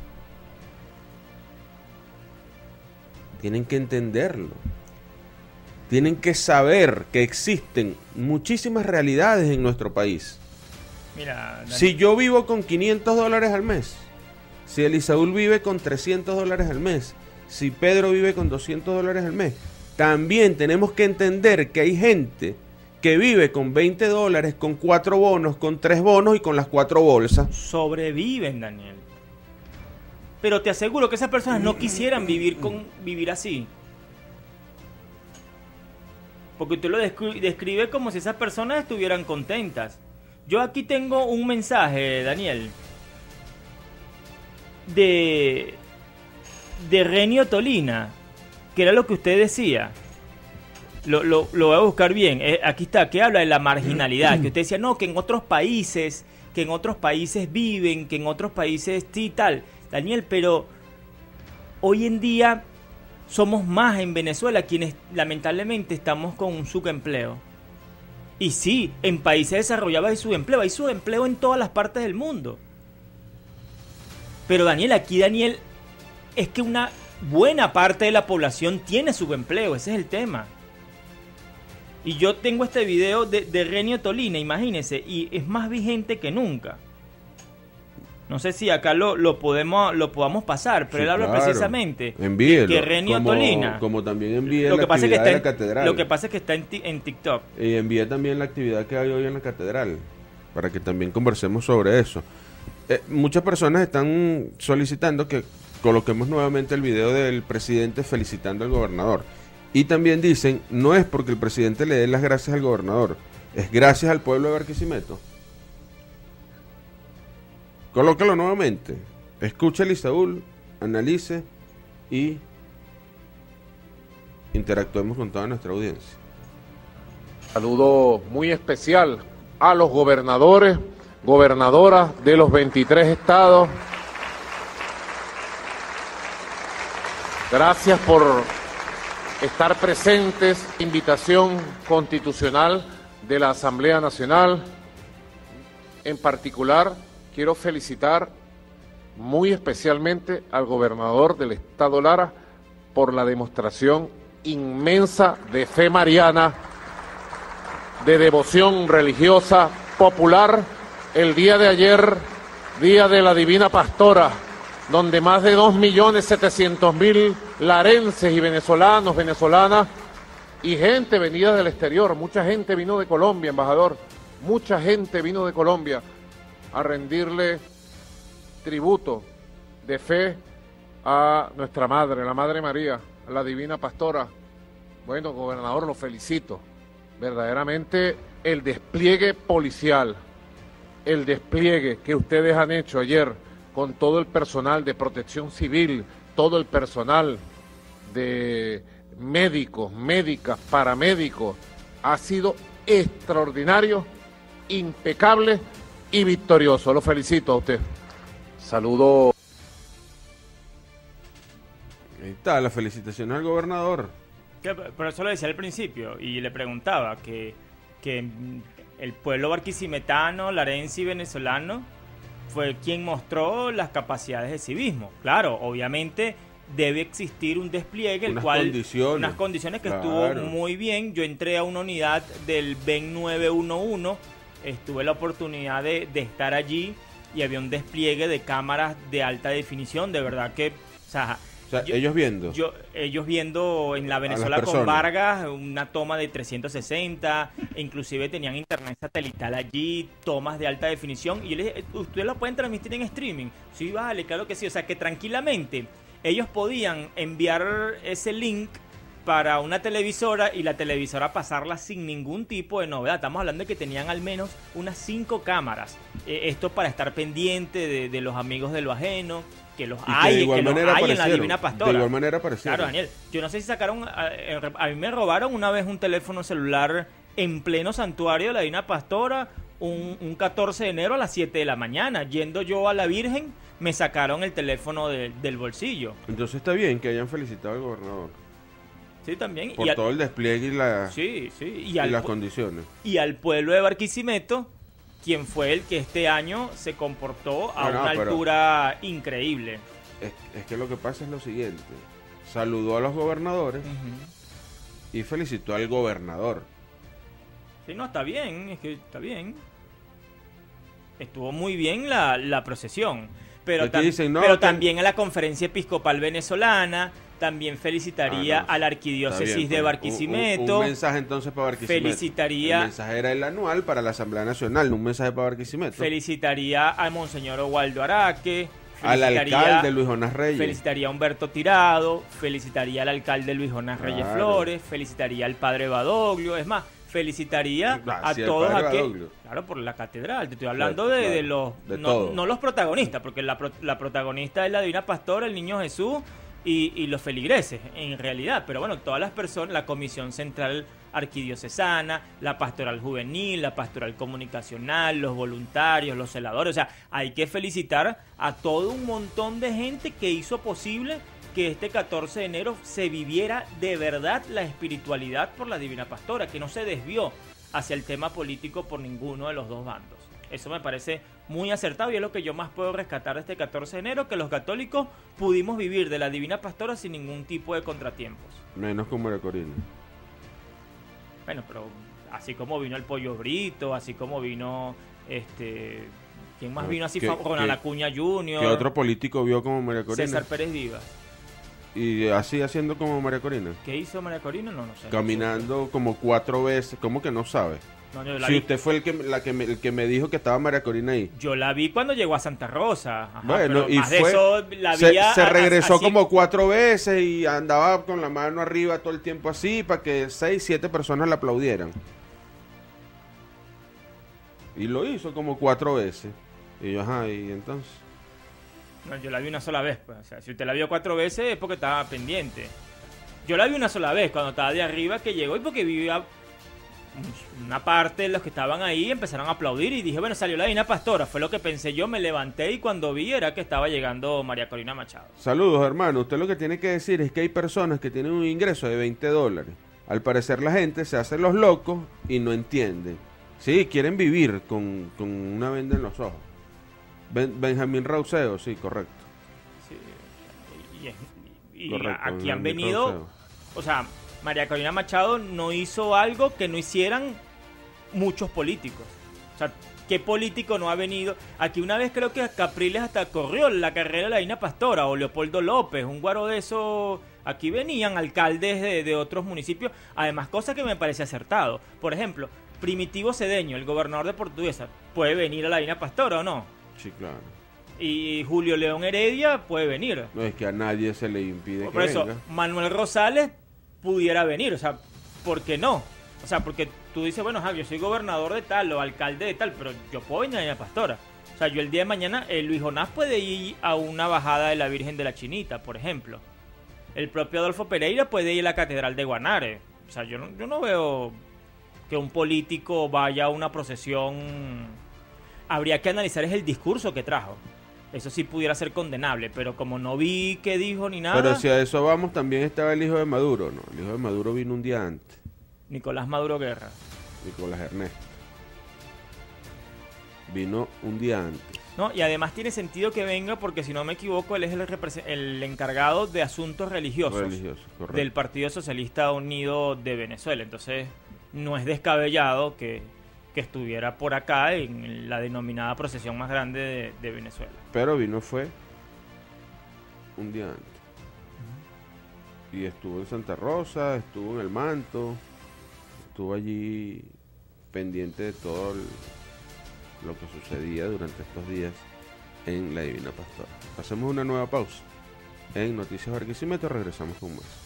Tienen que entenderlo. Tienen que saber que existen muchísimas realidades en nuestro país. Mira, Daniel. Si yo vivo con quinientos dólares al mes, si Elisaúl vive con trescientos dólares al mes, si Pedro vive con doscientos dólares al mes, también tenemos que entender que hay gente que vive con veinte dólares, con cuatro bonos, con tres bonos y con las cuatro bolsas. Sobreviven, Daniel. Pero te aseguro que esas personas no quisieran vivir con vivir así. Porque usted lo descri- describe como si esas personas estuvieran contentas. Yo aquí tengo un mensaje, Daniel, de, de Renio Tolina, que era lo que usted decía. Lo, lo, lo voy a buscar bien. Eh, aquí está, que habla de la marginalidad. Que usted decía, no, que en otros países, que en otros países viven, que en otros países sí tal. Daniel, pero hoy en día somos más en Venezuela quienes lamentablemente estamos con un subempleo. Y sí, en países desarrollados hay subempleo. Hay subempleo en todas las partes del mundo. Pero Daniel, aquí Daniel, es que una buena parte de la población tiene subempleo. Ese es el tema. Y yo tengo este video de, de Renio Tolina, imagínense, y es más vigente que nunca. No sé si acá lo, lo podemos lo podamos pasar, pero sí, él habla claro. precisamente Envíelo, que Renio como, Tolina. Como también envíe lo la que pasa actividad es que está de la en, catedral. Lo que pasa es que está en, en TikTok. Y envíe también la actividad que hay hoy en la catedral, para que también conversemos sobre eso. Eh, muchas personas están solicitando que coloquemos nuevamente el video del presidente felicitando al gobernador. Y también dicen, no es porque el presidente le dé las gracias al gobernador, es gracias al pueblo de Barquisimeto. Colócalo nuevamente, escucha a Elisaúl, analice y interactuemos con toda nuestra audiencia. Saludo muy especial a los gobernadores, gobernadoras de los veintitrés estados. Gracias por estar presentes. Invitación constitucional de la Asamblea Nacional. En particular, quiero felicitar muy especialmente al gobernador del estado Lara por la demostración inmensa de fe mariana, de devoción religiosa popular el día de ayer, día de la Divina Pastora, donde más de dos millones setecientos mil larenses y venezolanos, venezolanas y gente venida del exterior, mucha gente vino de Colombia, embajador, mucha gente vino de Colombia a rendirle tributo de fe a nuestra madre, la Madre María, a la Divina Pastora. Bueno, gobernador, lo felicito. Verdaderamente el despliegue policial, el despliegue que ustedes han hecho ayer con todo el personal de protección civil, todo el personal de médicos, médicas, paramédicos, ha sido extraordinario, impecable y victorioso. Lo felicito a usted. Saludo. Ahí está, la felicitación al gobernador. Que, por eso lo decía al principio y le preguntaba que, que el pueblo barquisimetano, larense y venezolano fue quien mostró las capacidades de civismo. Claro, obviamente debe existir un despliegue, el unas cual condiciones. unas condiciones que Claro. estuvo muy bien. Yo entré a una unidad del B E N nueve uno uno, estuve la oportunidad de, de estar allí y había un despliegue de cámaras de alta definición, de verdad que, o sea, O sea, yo- ellos viendo. yo, ellos viendo en la Venezuela con personas. Vargas una toma de trescientos sesenta, e inclusive tenían internet satelital allí, tomas de alta definición, y yo les dije, ¿ustedes lo pueden transmitir en streaming? Sí, vale, claro que sí, o sea que tranquilamente ellos podían enviar ese link para una televisora y la televisora pasarla sin ningún tipo de novedad. Estamos hablando de que tenían al menos unas cinco cámaras, eh, esto para estar pendiente de, de los amigos de lo ajeno, que los Y que hay, de igual que los manera hay en la aparecieron. Divina Pastora. De igual manera aparecieron. Claro, Daniel. Yo no sé si sacaron... A, a mí me robaron una vez un teléfono celular en pleno santuario de la Divina Pastora, un, un catorce de enero a las siete de la mañana. Yendo yo a la Virgen, me sacaron el teléfono de- del bolsillo. Entonces está bien que hayan felicitado al gobernador Sí, también. por y al- todo el despliegue y, la, Sí, sí. Y y al, las pu- condiciones. y al pueblo de Barquisimeto, quien fue el que este año se comportó a No, no, una pero- altura increíble. Es, es que lo que pasa es lo siguiente. Saludó a los gobernadores y felicitó al gobernador. Sí, no, está bien, es que está bien. Estuvo muy bien la, la procesión. Pero, Aquí tam- dicen, no, pero que- también a la Conferencia Episcopal Venezolana, también felicitaría Ah, no, a la Está Arquidiócesis bien, de pues. Barquisimeto. Un, un mensaje entonces para Barquisimeto. Felicitaría- El mensaje era el anual para la Asamblea Nacional, no un mensaje para Barquisimeto. Felicitaría a Monseñor Waldo Araque. Al felicitaría- alcalde Luis Jonás Reyes. Felicitaría a Humberto Tirado, felicitaría al alcalde Luis Jonás Reyes Claro. Flores, felicitaría al padre Badoglio, es más, felicitaría Ah, a sí, el todos padre aquellos. Badoglio. Claro, por la catedral, te estoy hablando Claro, de, de claro, los. de no, todo. no los protagonistas, porque la, pro- la protagonista es la Divina Pastora, el Niño Jesús y, y los feligreses, en realidad. Pero bueno, todas las personas, la Comisión Central Arquidiocesana, la Pastoral Juvenil, la Pastoral Comunicacional, los voluntarios, los celadores. O sea, hay que felicitar a todo un montón de gente que hizo posible que este catorce de enero se viviera de verdad la espiritualidad por la Divina Pastora, que no se desvió hacia el tema político por ninguno de los dos bandos. Eso me parece muy acertado y es lo que yo más puedo rescatar de este catorce de enero, que los católicos pudimos vivir de la Divina Pastora sin ningún tipo de contratiempos. Menos con María Corina. Bueno, pero así como vino el Pollo Brito, así como vino este... ¿Quién más Ah, vino así? ¿qué- Fa- Ronald qué- Acuña junior ¿Qué otro político vio como María Corina? César Pérez Vivas. Y así haciendo como María Corina. ¿Qué hizo María Corina? No, no sé. Caminando como cuatro veces. ¿Cómo que no sabe? No, yo la Si vi. usted fue el que, la que me, el que me dijo que estaba María Corina ahí. Yo la vi cuando llegó a Santa Rosa. Ajá, Bueno, pero y más de fue- eso la vi Se, a- se a- regresó así- como cuatro veces y andaba con la mano arriba todo el tiempo así para que seis, siete personas la aplaudieran. Y lo hizo como cuatro veces. Y yo, ajá, y entonces. No, yo la vi una sola vez. Pues. O sea, si usted la vio cuatro veces es porque estaba pendiente. Yo la vi una sola vez cuando estaba de arriba que llegó y porque vivía una parte de los que estaban ahí empezaron a aplaudir y dije, bueno, salió la Divina Pastora. Fue lo que pensé yo, me levanté y cuando vi era que estaba llegando María Corina Machado. Saludos, hermano. Usted lo que tiene que decir es que hay personas que tienen un ingreso de veinte dólares. Al parecer la gente se hace los locos y no entienden. Sí, quieren vivir con, con una venda en los ojos. Ben- Benjamín Rauseo, sí, correcto. Sí, y, y- y correcto aquí han Benjamín venido, Rauseo. o sea, María Corina Machado no hizo algo que no hicieran muchos políticos. O sea, ¿qué político no ha venido? Aquí una vez creo que Capriles hasta corrió la carrera de la Divina Pastora, o Leopoldo López, un guaro de eso. Aquí venían alcaldes de, de otros municipios, además cosas que me parece acertado. Por ejemplo, Primitivo Cedeño, el gobernador de Portuguesa, ¿puede venir a la Divina Pastora o no? Sí, claro. Y Julio León Heredia puede venir. No es que a nadie se le impide Por que eso, venga. Manuel Rosales pudiera venir, o sea, ¿por qué no? O sea, porque tú dices, bueno, ja, yo soy gobernador de tal o alcalde de tal, pero yo puedo venir a Doña Pastora. O sea, yo el día de mañana, eh, Luis Jonás puede ir a una bajada de la Virgen de la Chinita, por ejemplo. El propio Adolfo Pereira puede ir a la Catedral de Guanare. O sea, yo no, yo no veo que un político vaya a una procesión. Habría que analizar es el discurso que trajo. Eso sí pudiera ser condenable, pero como no vi qué dijo ni nada... Pero si a eso vamos, también estaba el hijo de Maduro, ¿no? El hijo de Maduro vino un día antes. Nicolás Maduro Guerra. Nicolás Ernesto. Vino un día antes. No, y además tiene sentido que venga porque, si no me equivoco, él es el, represe- el encargado de asuntos religiosos, Religioso, correcto. del Partido Socialista Unido de Venezuela. Entonces, no es descabellado que, que estuviera por acá en la denominada procesión más grande de, de Venezuela. Pero vino fue un día antes. Y estuvo en Santa Rosa, estuvo en El Manto, estuvo allí pendiente de todo el- lo que sucedía durante estos días en la Divina Pastora. Hacemos una nueva pausa. En Noticias Barquisimeto regresamos con más.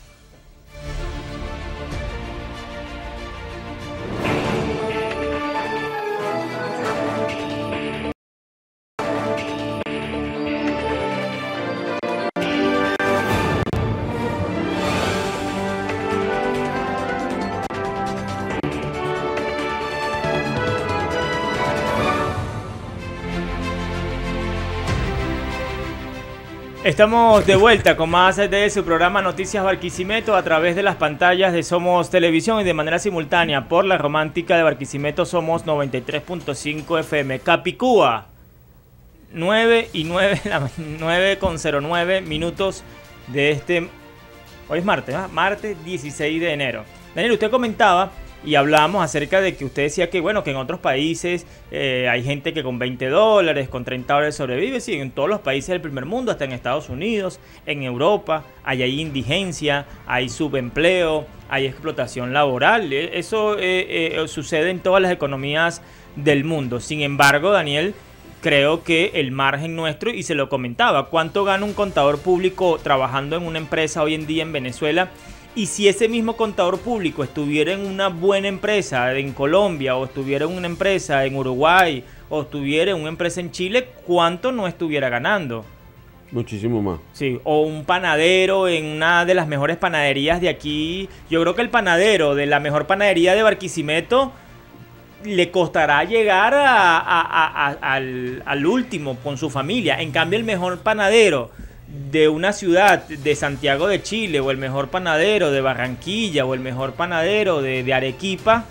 Estamos de vuelta con más de su programa Noticias Barquisimeto a través de las pantallas de Somos Televisión y de manera simultánea por la romántica de Barquisimeto Somos noventa y tres punto cinco F M. Capicúa, nueve y nueve, nueve con cero nueve minutos de este... Hoy es martes, ¿verdad? Martes dieciséis de enero. Daniel, usted comentaba y hablábamos acerca de que usted decía que, bueno, que en otros países eh, hay gente que con veinte dólares, con treinta dólares sobrevive. Sí, en todos los países del primer mundo, hasta en Estados Unidos, en Europa, hay, hay indigencia, hay subempleo, hay explotación laboral. Eh, Eso eh, eh, sucede en todas las economías del mundo. Sin embargo, Daniel, creo que el margen nuestro, y se lo comentaba, ¿cuánto gana un contador público trabajando en una empresa hoy en día en Venezuela? Y si ese mismo contador público estuviera en una buena empresa en Colombia, o estuviera en una empresa en Uruguay, o estuviera en una empresa en Chile, ¿cuánto no estuviera ganando? Muchísimo más. Sí, o un panadero en una de las mejores panaderías de aquí. Yo creo que el panadero de la mejor panadería de Barquisimeto le costará llegar a, a- a- a- al, al último con su familia. En cambio, el mejor panadero de una ciudad de Santiago de Chile, o el mejor panadero de Barranquilla, o el mejor panadero de, de Arequipa,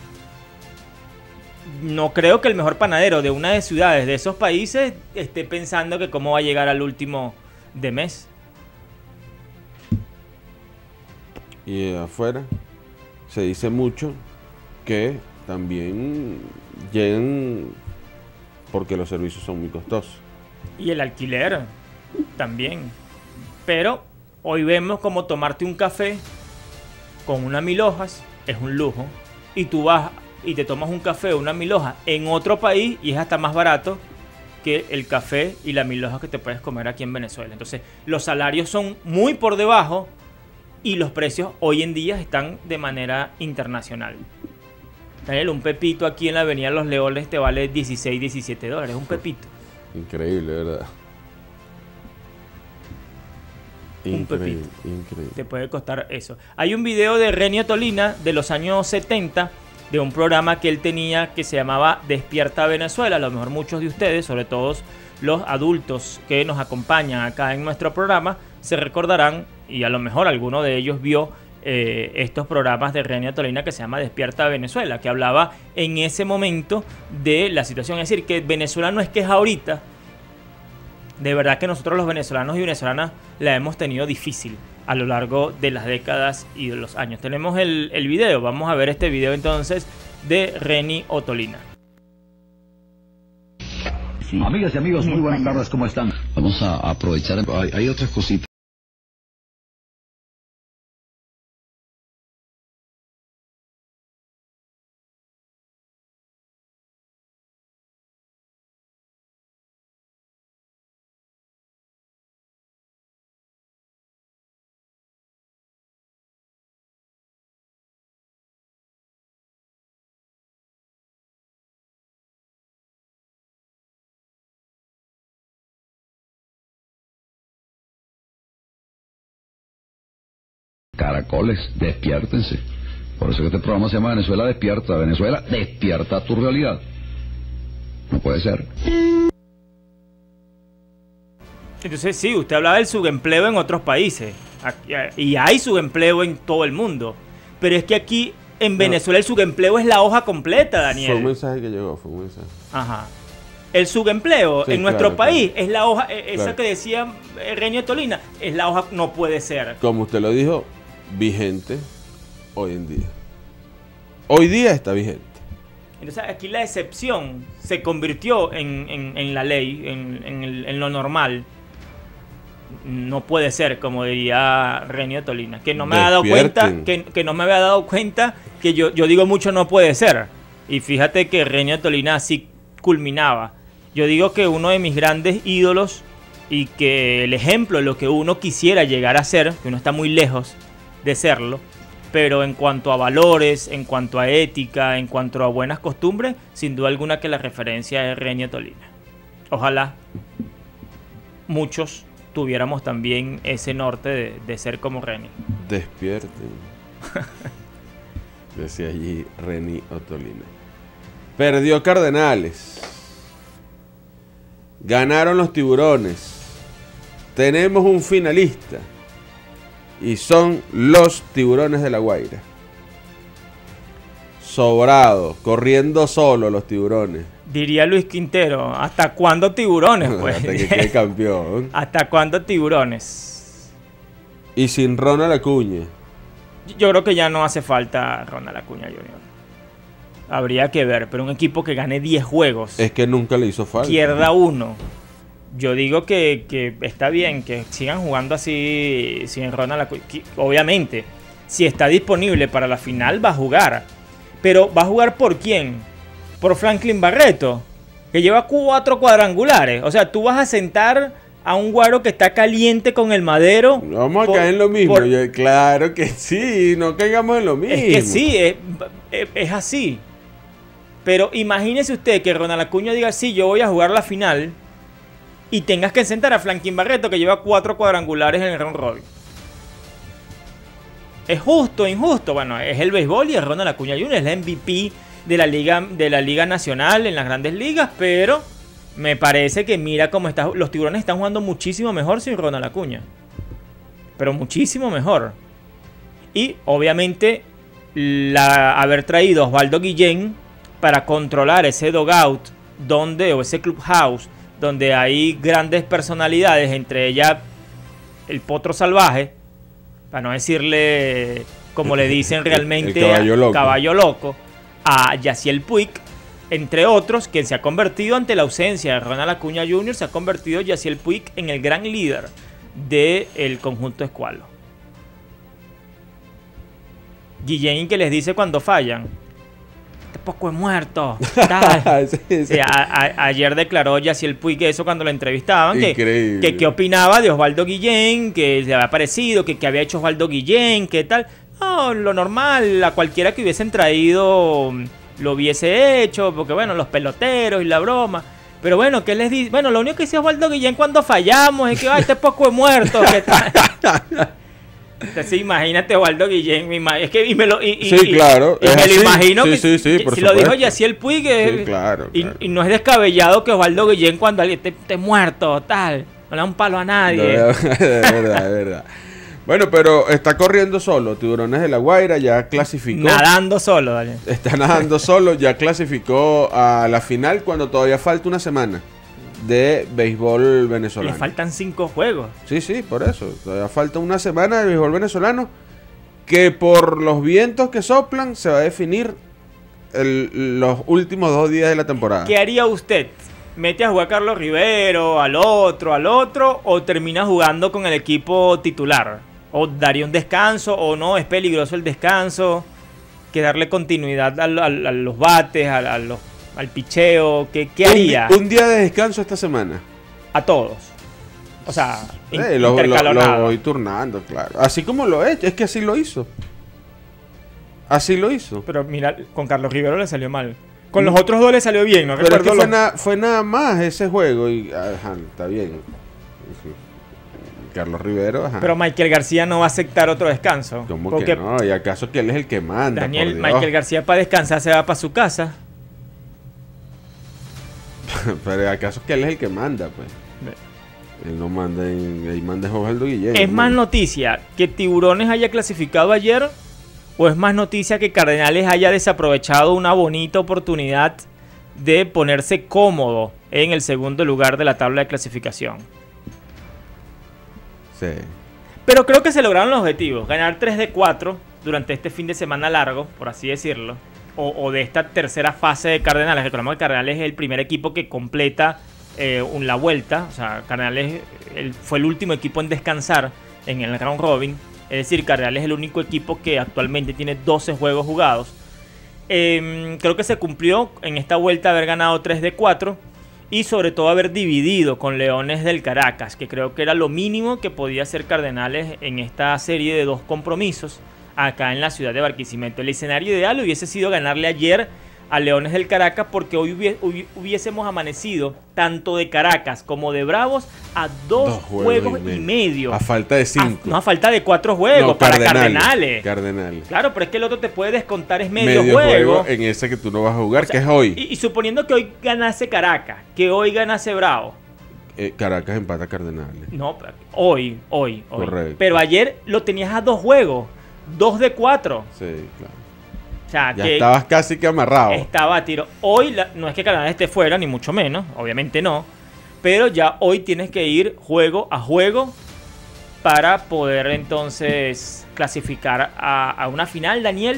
no creo que el mejor panadero de una de ciudades de esos países esté pensando que cómo va a llegar al último de mes. Y afuera se dice mucho que también llegan porque los servicios son muy costosos. Y el alquiler también. Pero hoy vemos como tomarte un café con unas mil hojas es un lujo. Y tú vas y te tomas un café o una mil hojas en otro país y es hasta más barato que el café y la mil hojas que te puedes comer aquí en Venezuela. Entonces, los salarios son muy por debajo y los precios hoy en día están de manera internacional. Daniel, un pepito aquí en la Avenida Los Leones te vale dieciséis, diecisiete dólares. Un pepito. Increíble, ¿verdad? Un Increíble, pepito. increíble. Te puede costar eso. Hay un video de Renio Tolina de los años setenta, de un programa que él tenía que se llamaba Despierta Venezuela. A lo mejor muchos de ustedes, sobre todo los adultos que nos acompañan acá en nuestro programa, se recordarán, y a lo mejor alguno de ellos vio eh, estos programas de Renio Tolina que se llama Despierta Venezuela, que hablaba en ese momento de la situación. Es decir, que Venezuela no es que es ahorita. De verdad que nosotros los venezolanos y venezolanas la hemos tenido difícil a lo largo de las décadas y de los años. Tenemos el, el video, vamos a ver este video entonces de Reni Otolina. Sí. Amigas y amigos, muy buenas tardes, ¿cómo están? Vamos a aprovechar, hay, hay otras cositas. caracoles, despiértense. Por eso que este programa se llama Venezuela Despierta. Venezuela, despierta tu realidad. No puede ser. Entonces sí, usted hablaba del subempleo en otros países. Y hay subempleo en todo el mundo. Pero es que aquí en Venezuela el subempleo es la hoja completa, Daniel. Fue un mensaje que llegó, fue un mensaje. Ajá. El subempleo Sí, en claro, nuestro país claro. es la hoja, esa Claro. que decía Renio Tolina, es la hoja, no puede ser. Como usted lo dijo, vigente hoy en día. Hoy día está vigente. Entonces aquí la excepción se convirtió en, en, en la ley, en, en, el, en lo normal. No puede ser, como diría Renio Tolina, que no me había dado cuenta, que, que no me había dado cuenta que yo, yo digo mucho no puede ser. Y fíjate que Renio Tolina así culminaba. Yo digo que uno de mis grandes ídolos y que el ejemplo de lo que uno quisiera llegar a ser, que uno está muy lejos de serlo, pero en cuanto a valores, en cuanto a ética, en cuanto a buenas costumbres, sin duda alguna que la referencia es Renio Tolina. Ojalá muchos tuviéramos también ese norte de, de ser como Reni. Despierten. Decía allí Reni Otolina. Perdió Cardenales. Ganaron los Tiburones. Tenemos un finalista. Y son los Tiburones de La Guaira. Sobrado, corriendo solo los Tiburones. Diría Luis Quintero, ¿hasta cuándo Tiburones, pues? Hasta que quede campeón. ¿Hasta cuándo Tiburones? Y sin Ronald Acuña. Yo creo que ya no hace falta Ronald Acuña junior Habría que ver, pero un equipo que gane diez juegos, Es que nunca le hizo falta. pierda uno. Yo digo que, que está bien, que sigan jugando así sin Ronald Acuña. Obviamente, si está disponible para la final, va a jugar. Pero ¿va a jugar por quién? Por Franklin Barreto, que lleva cuatro cuadrangulares. O sea, tú vas a sentar a un guaro que está caliente con el madero. Vamos a por, caer en lo mismo. por, Yo, claro que sí, no caigamos en lo mismo. Es que sí, es, es, es así. Pero imagínese usted que Ronald Acuña diga, sí, yo voy a jugar la final, y tengas que sentar a Franklin Barreto, que lleva cuatro cuadrangulares en el round robin. ¿Es justo o injusto? Bueno, es el béisbol y es Ronald Acuña junior Es la M V P de la Liga, de la Liga Nacional en las Grandes Ligas, pero me parece que mira cómo está, los Tiburones están jugando muchísimo mejor sin Ronald Acuña. Pero muchísimo mejor. Y obviamente la, haber traído a Osvaldo Guillén para controlar ese dugout donde, o ese clubhouse donde hay grandes personalidades, entre ellas el Potro Salvaje, para no decirle como le dicen realmente el caballo loco. Caballo Loco, a Yaciel Puig, entre otros, quien se ha convertido ante la ausencia de Ronald Acuña junior, se ha convertido Yaciel Puig en el gran líder del conjunto escualo. Guillén, que les dice cuando fallan, este poco es muerto. sí, sí. Sí, a, a, ayer declaró Yaciel Puig eso cuando lo entrevistaban, que, Increíble. que qué opinaba de Osvaldo Guillén, que le había parecido, que, que había hecho Osvaldo Guillén, que tal. No, lo normal, a cualquiera que hubiesen traído lo hubiese hecho, porque bueno, los peloteros y la broma. Pero bueno, ¿qué les dice? Bueno, lo único que dice Osvaldo Guillén cuando fallamos es que ah, este poco es muerto. ¿Qué tal? Entonces imagínate Osvaldo Guillén, es que y me lo y, Sí, y, claro, y es me lo así. imagino Sí, que sí, sí, que por si lo dijo supuesto. Yaciel Puig, eh, Sí, claro, y, claro. y no es descabellado que Osvaldo Guillén cuando alguien esté, esté muerto, tal, no le da un palo a nadie. De verdad, de verdad, de verdad. Bueno, pero está corriendo solo. Tiburones de La Guaira ya clasificó. Nadando solo, dale. Está nadando solo, ya clasificó a la final cuando todavía falta una semana de béisbol Le venezolano. faltan cinco juegos. Sí, sí, por eso. Todavía falta una semana de béisbol venezolano que por los vientos que soplan se va a definir el- los últimos dos días de la temporada. ¿Qué haría usted? ¿Mete a jugar a Carlos Rivero, al otro, al otro, o termina jugando con el equipo titular? ¿O daría un descanso, o no? ¿Es peligroso el descanso? ¿Que darle continuidad a, a- a los bates, a, a los, al picheo? ¿Qué, qué haría? Un, un día de descanso esta semana. A todos. O sea, in- Eh, lo, lo- intercalonado. lo voy turnando, claro. Así como lo he hecho, es que así lo hizo. Así lo hizo. Pero mira, con Carlos Rivero le salió mal. Con los otros dos le salió bien, no Pero es que recuerdo fue, los- na- fue nada más ese juego y ajá, está bien. Carlos Rivero, ajá. Pero Michael García no va a aceptar otro descanso. ¿Cómo porque que no? ¿Y acaso que él es el que manda? Daniel, Michael García para descansar se va para su casa. Pero ¿acaso que él es el que manda, pues? Él no manda en... Ahí manda Osvaldo Guillén. ¿Es ¿no? más noticia que Tiburones haya clasificado ayer o es más noticia que Cardenales haya desaprovechado una bonita oportunidad de ponerse cómodo en el segundo lugar de la tabla de clasificación? Sí. Pero creo que se lograron los objetivos. Ganar tres de cuatro durante este fin de semana largo, por así decirlo, o, o de esta tercera fase de Cardenales. Recordemos que Cardenales es el primer equipo que completa eh, un, la vuelta. O sea, Cardenales el, fue el último equipo en descansar en el round robin. Es decir, Cardenales es el único equipo que actualmente tiene doce juegos jugados. Eh, creo que se cumplió en esta vuelta haber ganado tres de cuatro. Y sobre todo haber dividido con Leones del Caracas, que creo que era lo mínimo que podía hacer Cardenales en esta serie de dos compromisos acá en la ciudad de Barquisimeto. El escenario ideal hubiese sido ganarle ayer a Leones del Caracas, porque hoy hubiésemos amanecido tanto de Caracas como de Bravos a dos, dos juegos, juegos y, medio. y medio. A falta de cinco. A, no, a falta de cuatro juegos no, para Cardenales. Cardenales. Claro, pero es que el otro te puede descontar es medio, medio juego. juego. En ese que tú no vas a jugar, o sea, que es hoy. Y, y suponiendo que hoy ganase Caracas, que hoy ganase Bravo. Eh, Caracas empata a Cardenales. No, hoy, hoy, hoy. Correcto. Pero ayer lo tenías a dos juegos, dos de cuatro. Sí, claro. O sea, ya que estabas casi que amarrado. Estaba a tiro. Hoy la, no es que Cardenales esté fuera, ni mucho menos, obviamente no. Pero ya hoy tienes que ir juego a juego para poder entonces clasificar a, a una final, Daniel.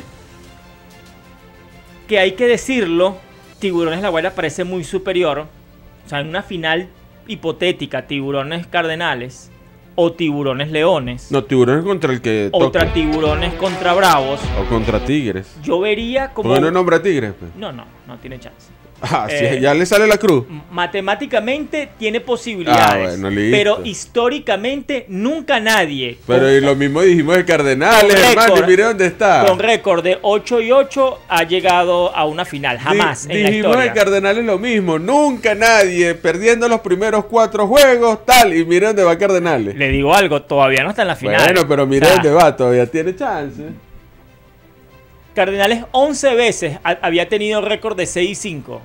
Que hay que decirlo, Tiburones La Guaira parece muy superior. O sea, en una final hipotética, Tiburones Cardenales o Tiburones Leones. No, Tiburones contra el que Otra toque. Tiburones contra Bravos. O contra Tigres. Yo vería como... ¿Por qué no nombra Tigres? Pues? No, no, no tiene chance. Ah, eh, si ya le sale la cruz. Matemáticamente tiene posibilidades. Ah, bueno, listo. Pero históricamente nunca nadie. Pero con, y lo mismo dijimos de Cardenales, hermano, y mire dónde está. Con récord de ocho y ocho ha llegado a una final. Jamás Di, en la dijimos historia. de Cardenales lo mismo. Nunca nadie perdiendo los primeros cuatro juegos, tal. Y mire dónde va Cardenales. Le digo algo, todavía no está en la final. Bueno, pero mire, o sea, dónde va, todavía tiene chance. Cardenales once veces ha, había tenido récord de seis y cinco.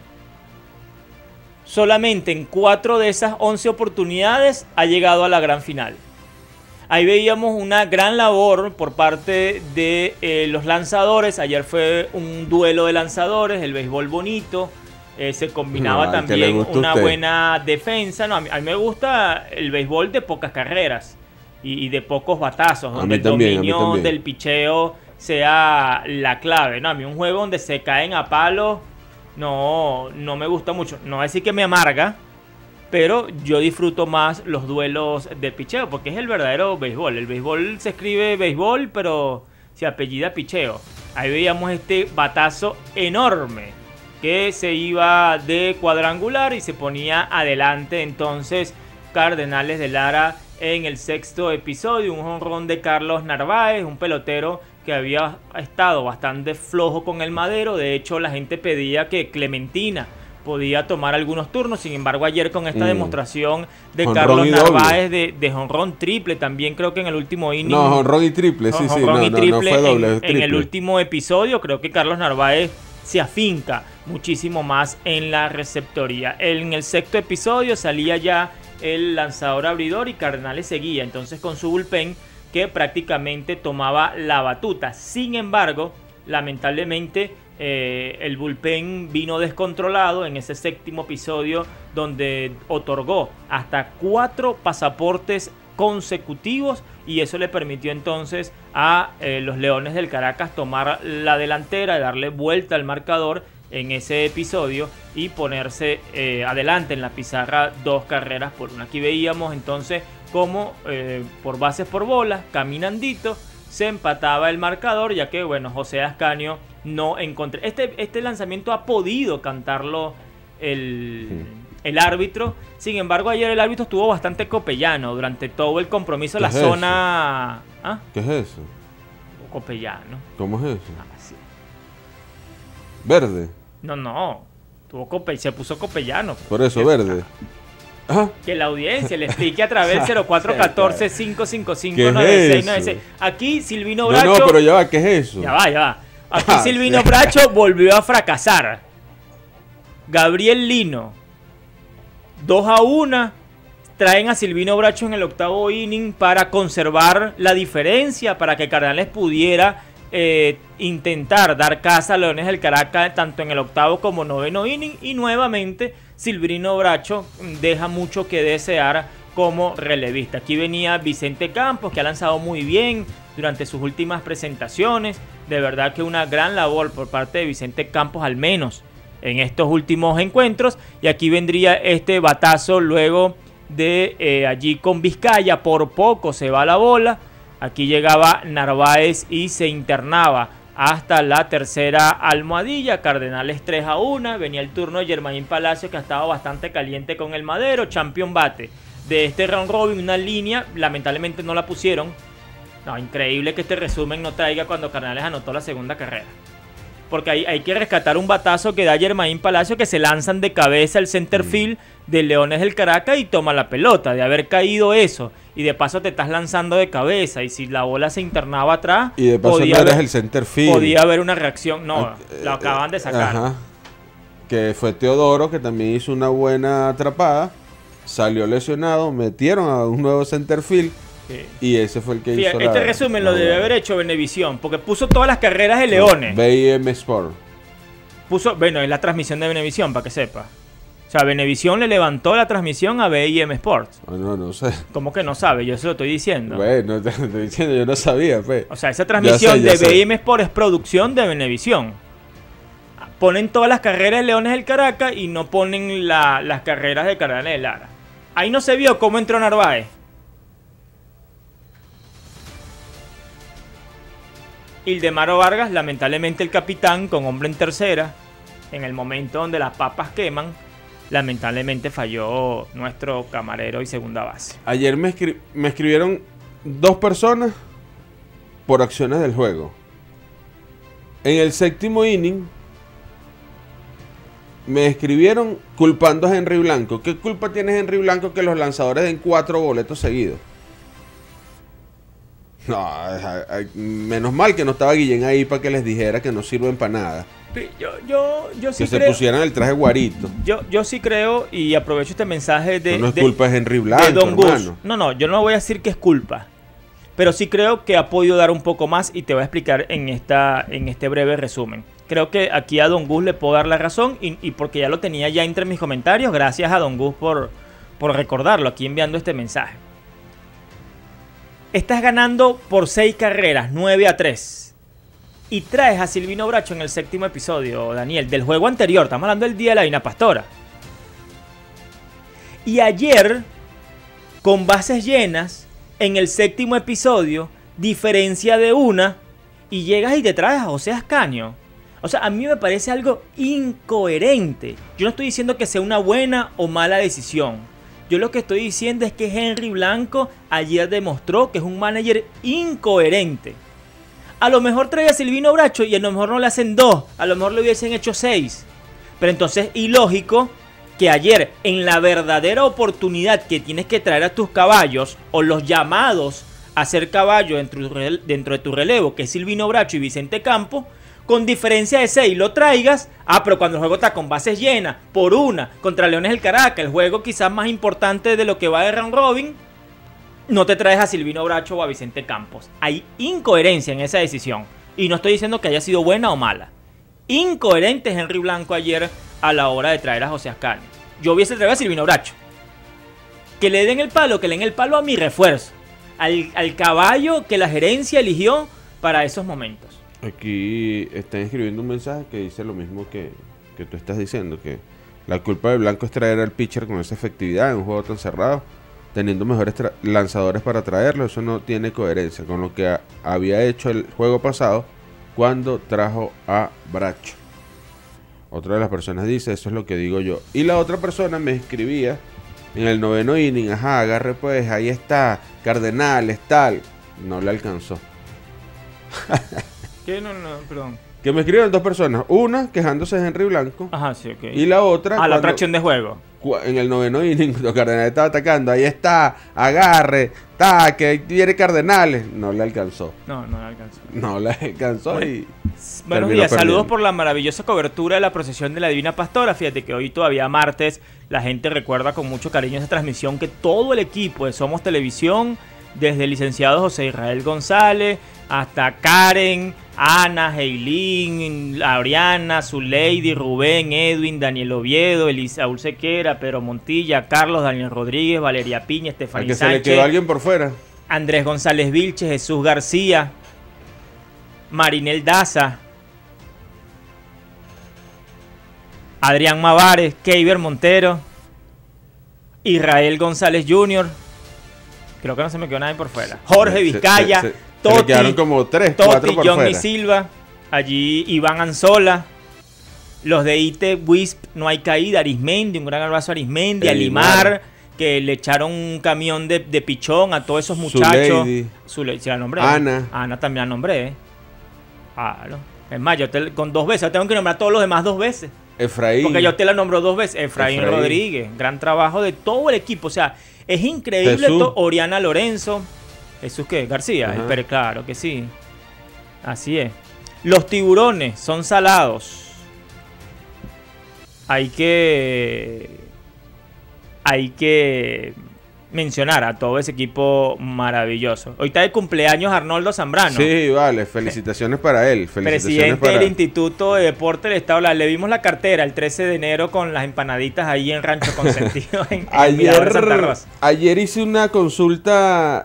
Solamente en cuatro de esas once oportunidades ha llegado a la gran final. Ahí veíamos una gran labor por parte de eh, los lanzadores. Ayer fue un duelo de lanzadores, el béisbol bonito. Eh, se combinaba no, también una buena defensa. No, a, mí, a mí me gusta el béisbol de pocas carreras y, y de pocos batazos, donde el también, dominio del picheo sea la clave. No, a mí un juego donde se caen a palos no, no me gusta mucho. No voy a decir que me amarga, pero yo disfruto más los duelos de picheo, porque es el verdadero béisbol. El béisbol se escribe béisbol, pero se apellida picheo. Ahí veíamos este batazo enorme que se iba de cuadrangular y se ponía adelante entonces Cardenales de Lara en el sexto episodio. Un jonrón de Carlos Narváez, un pelotero que había estado bastante flojo con el madero. De hecho, la gente pedía que Clementina podía tomar algunos turnos. Sin embargo, ayer con esta mm. demostración de jonrón Carlos Narváez de, de jonrón triple, también creo que en el último inning... No, jonrón y triple, sí, sí, no, y triple, no, no fue doble, en, triple. En el último episodio, creo que Carlos Narváez se afinca muchísimo más en la receptoría. En el sexto episodio salía ya el lanzador abridor y Cardenales seguía entonces con su bullpen, que prácticamente tomaba la batuta. Sin embargo, lamentablemente eh, el bullpen vino descontrolado en ese séptimo episodio, donde otorgó hasta cuatro pasaportes consecutivos, y eso le permitió entonces a eh, los Leones del Caracas tomar la delantera y darle vuelta al marcador en ese episodio y ponerse eh, adelante en la pizarra dos carreras por una. Aquí veíamos entonces como eh, por bases por bolas, caminandito, se empataba el marcador, ya que, bueno, José Ascanio no encontró. Este, este lanzamiento ha podido cantarlo el, sí. el árbitro. Sin embargo, ayer el árbitro estuvo bastante copellano durante todo el compromiso. La zona... ¿Ah? ¿Qué es eso? Copellano. ¿Cómo es eso? Ah, sí. ¿Verde? No, no. Tuvo cope... Se puso copellano. Por eso, verde. Ajá. Que la audiencia le explique a través del cero cuatro uno cuatro, cinco cinco cinco, ¿Qué es nueve seis nueve seis. eso? Aquí Silvino No, Bracho... no, pero ya va, ¿qué es eso? Ya va, ya va. Aquí Ah, Silvino sí. Bracho volvió a fracasar. Gabriel Lino, dos a uno. Traen a Silvino Bracho en el octavo inning para conservar la diferencia, para que Cardenales pudiera eh, intentar dar caza a Leones del Caracas tanto en el octavo como noveno inning. Y nuevamente Silvino Bracho deja mucho que desear como relevista. Aquí venía Vicente Campos, que ha lanzado muy bien durante sus últimas presentaciones. De verdad que una gran labor por parte de Vicente Campos, al menos en estos últimos encuentros. Y aquí vendría este batazo luego de eh, allí con Vizcaya. Por poco se va la bola. Aquí llegaba Narváez y se internaba hasta la tercera almohadilla. Cardenales tres a uno. Venía el turno de Germain Palacio, que ha estado bastante caliente con el madero. Champion bate de este round robin, una línea. Lamentablemente no la pusieron. No, increíble que este resumen no traiga cuando Cardenales anotó la segunda carrera. Porque hay, hay que rescatar un batazo que da Germain Palacio, que se lanzan de cabeza el center field de Leones del Caracas y toma la pelota. De haber caído eso y de paso te estás lanzando de cabeza, y si la bola se internaba atrás, Y de paso podía no eres haber- el center field. podía haber una reacción. No, Ah, la acaban de sacar. Ajá. Que fue Teodoro, que también hizo una buena atrapada. Salió lesionado, metieron a un nuevo center field. Sí. Y ese fue el que Fíjate, hizo este la- resumen la lo debe jugada. haber hecho Venevisión, porque puso todas las carreras de Leones. B I M Sport. Puso, bueno, es la transmisión de Venevisión, para que sepa. O sea, Venevisión le levantó la transmisión a B I M Sports. Ah, no, no sé. ¿Cómo que no sabe? Yo se lo estoy diciendo. Bueno, te estoy diciendo, yo no sabía, pues. O sea, esa transmisión Ya sé, ya de sé. B I M Sport es producción de Venevisión. Ponen todas las carreras de Leones del Caracas y no ponen la- las carreras de Cardenales de Lara. Ahí no se vio cómo entró Narváez. Ildemaro Vargas, lamentablemente el capitán, con hombre en tercera, en el momento donde las papas queman, lamentablemente falló nuestro camarero y segunda base. Ayer me, escri- me escribieron dos personas por acciones del juego. En el séptimo inning me escribieron culpando a Henry Blanco. ¿Qué culpa tiene Henry Blanco que los lanzadores den cuatro boletos seguidos? No, ay, ay, menos mal que no estaba Guillén ahí para que les dijera que no sirven para nada. Yo, yo, yo sí Que se creo, pusieran el traje guarito. yo, yo sí creo, y aprovecho este mensaje de, Eso no es de- culpa de Henry de Blanco, Don Gus. hermano. No, no, yo no voy a decir que es culpa, pero sí creo que ha podido dar un poco más, y te voy a explicar en, esta, en este breve resumen. Creo que aquí a Don Gus le puedo dar la razón, y, y porque ya lo tenía ya entre mis comentarios. Gracias a Don Gus por, por recordarlo aquí enviando este mensaje. Estás ganando por seis carreras, nueve a tres. Y traes a Silvino Bracho en el séptimo episodio, Daniel, del juego anterior. Estamos hablando del día de la Dina Pastora. Y ayer, con bases llenas, en el séptimo episodio, diferencia de una, y llegas y te traes a José Ascanio. O sea, a mí me parece algo incoherente. Yo no estoy diciendo que sea una buena o mala decisión. Yo lo que estoy diciendo es que Henry Blanco ayer demostró que es un manager incoherente. A lo mejor trae a Silvino Bracho y a lo mejor no le hacen dos, a lo mejor le hubiesen hecho seis. Pero entonces, ilógico que ayer, en la verdadera oportunidad que tienes que traer a tus caballos, o los llamados a ser caballo dentro, dentro de tu relevo, que es Silvino Bracho y Vicente Campos, con diferencia de seis lo traigas. Ah, pero cuando el juego está con bases llenas, por una, contra Leones del Caracas, el juego quizás más importante de lo que va de round robin, no te traes a Silvino Bracho o a Vicente Campos. Hay incoherencia en esa decisión. Y no estoy diciendo que haya sido buena o mala. Incoherente es Henry Blanco ayer a la hora de traer a José Ascanio. Yo hubiese traído a Silvino Bracho. Que le den el palo, que le den el palo a mi refuerzo. Al, al caballo que la gerencia eligió para esos momentos. Aquí están escribiendo un mensaje que dice lo mismo que, que tú estás diciendo, que la culpa de Blanco es traer al pitcher con esa efectividad en un juego tan cerrado, teniendo mejores lanzadores para traerlo. Eso no tiene coherencia con lo que había hecho el juego pasado cuando trajo a Bracho. Otra de las personas dice, eso es lo que digo yo. Y la otra persona me escribía en el noveno inning, ajá, agarre pues, ahí está, Cardenales, tal. No le alcanzó. ¿Qué? No, no, perdón. Que me escribieron dos personas. Una quejándose de Henry Blanco. Ajá, sí, ok. Y la otra. Ah, la cuando- otra acción de juego. en el noveno inning, los Cardenales estaban atacando. Ahí está, agarre, ta, que viene Cardenales. No le alcanzó. No, no le alcanzó. No le alcanzó Bueno, y. Buenos días, saludos por la maravillosa cobertura de la procesión de la Divina Pastora. Fíjate que hoy todavía martes la gente recuerda con mucho cariño esa transmisión que todo el equipo de Somos Televisión, desde el licenciado José Israel González hasta Karen, Ana, Heilín, Ariana, Zuleidi, Rubén, Edwin, Daniel Oviedo, Elisaúl Sequera, Pedro Montilla, Carlos, Daniel Rodríguez, Valeria Piña, Estefanía Sánchez. ¿A que se le quedó alguien por fuera? Andrés González Vilches, Jesús García, Marinel Daza, Adrián Mavares, Keiber Montero, Israel González junior Creo que no se me quedó nadie por fuera. Jorge Vizcaya, se, se, se, Toti, se le quedaron como tres, Toti, cuatro por Johnny fuera. Silva, allí Iván Anzola, los de I T, Wisp, No Hay Caída, Arismendi, un gran abrazo a Arismendi, a Limar, que le echaron un camión de, de pichón a todos esos muchachos. Zuleidi, si la nombré. Ana. Ana también la nombré. ¿eh? Ah, no. Es más, yo te, con dos veces, yo tengo que nombrar a todos los demás dos veces. Efraín. Porque yo te la nombro dos veces. Efraín, Efraín Rodríguez. Gran trabajo de todo el equipo. O sea, es increíble esto. Oriana Lorenzo. ¿Jesús qué? García. Espere, claro que sí. Así es. Los tiburones son salados. Hay que... Hay que mencionar a todo ese equipo maravilloso. Hoy está de cumpleaños Arnoldo Zambrano. Sí, vale, felicitaciones para él. Felicitaciones Presidente para... del Instituto de Deporte del Estado. Le vimos la cartera el trece de enero con las empanaditas ahí en Rancho Consentido en, en ayer, Santa Rosa. Ayer hice una consulta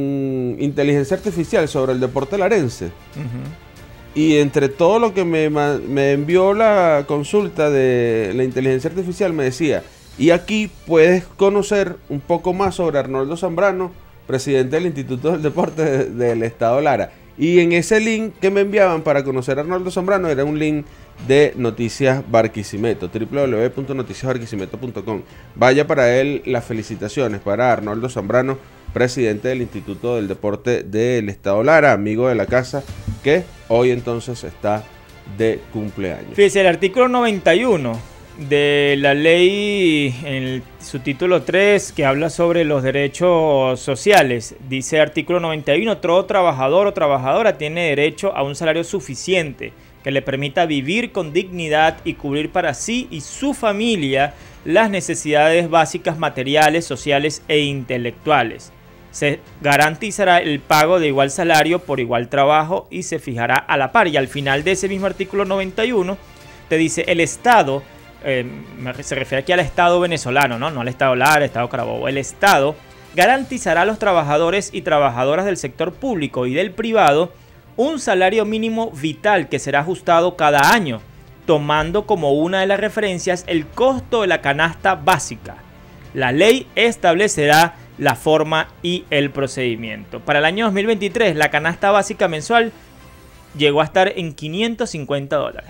en inteligencia artificial sobre el deporte larense. Uh-huh. Y entre todo lo que me, me envió la consulta de la inteligencia artificial me decía... Y aquí puedes conocer un poco más sobre Arnoldo Zambrano, presidente del Instituto del Deporte de, del Estado Lara. Y en ese link que me enviaban para conocer a Arnoldo Zambrano era un link de Noticias Barquisimeto, doble u doble u doble u punto noticias barquisimeto punto com. Vaya para él las felicitaciones para Arnoldo Zambrano, presidente del Instituto del Deporte del Estado Lara, amigo de la casa, que hoy entonces está de cumpleaños. Fíjese, el artículo noventa y uno de la ley, en el, su título tres, que habla sobre los derechos sociales, dice artículo noventa y uno, todo trabajador o trabajadora tiene derecho a un salario suficiente que le permita vivir con dignidad y cubrir para sí y su familia las necesidades básicas materiales, sociales e intelectuales. Se garantizará el pago de igual salario por igual trabajo y se fijará a la par. Y al final de ese mismo artículo noventa y uno te dice el Estado... Eh, se refiere aquí al Estado venezolano, ¿no? No al Estado Lara, al Estado Carabobo. El Estado garantizará a los trabajadores y trabajadoras del sector público y del privado un salario mínimo vital que será ajustado cada año, tomando como una de las referencias el costo de la canasta básica. La ley establecerá la forma y el procedimiento. Para el año dos mil veintitrés, la canasta básica mensual llegó a estar en quinientos cincuenta dólares.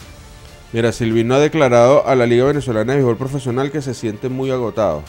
Mira, Silvino ha declarado a la Liga Venezolana de Béisbol Profesional que se siente muy agotado.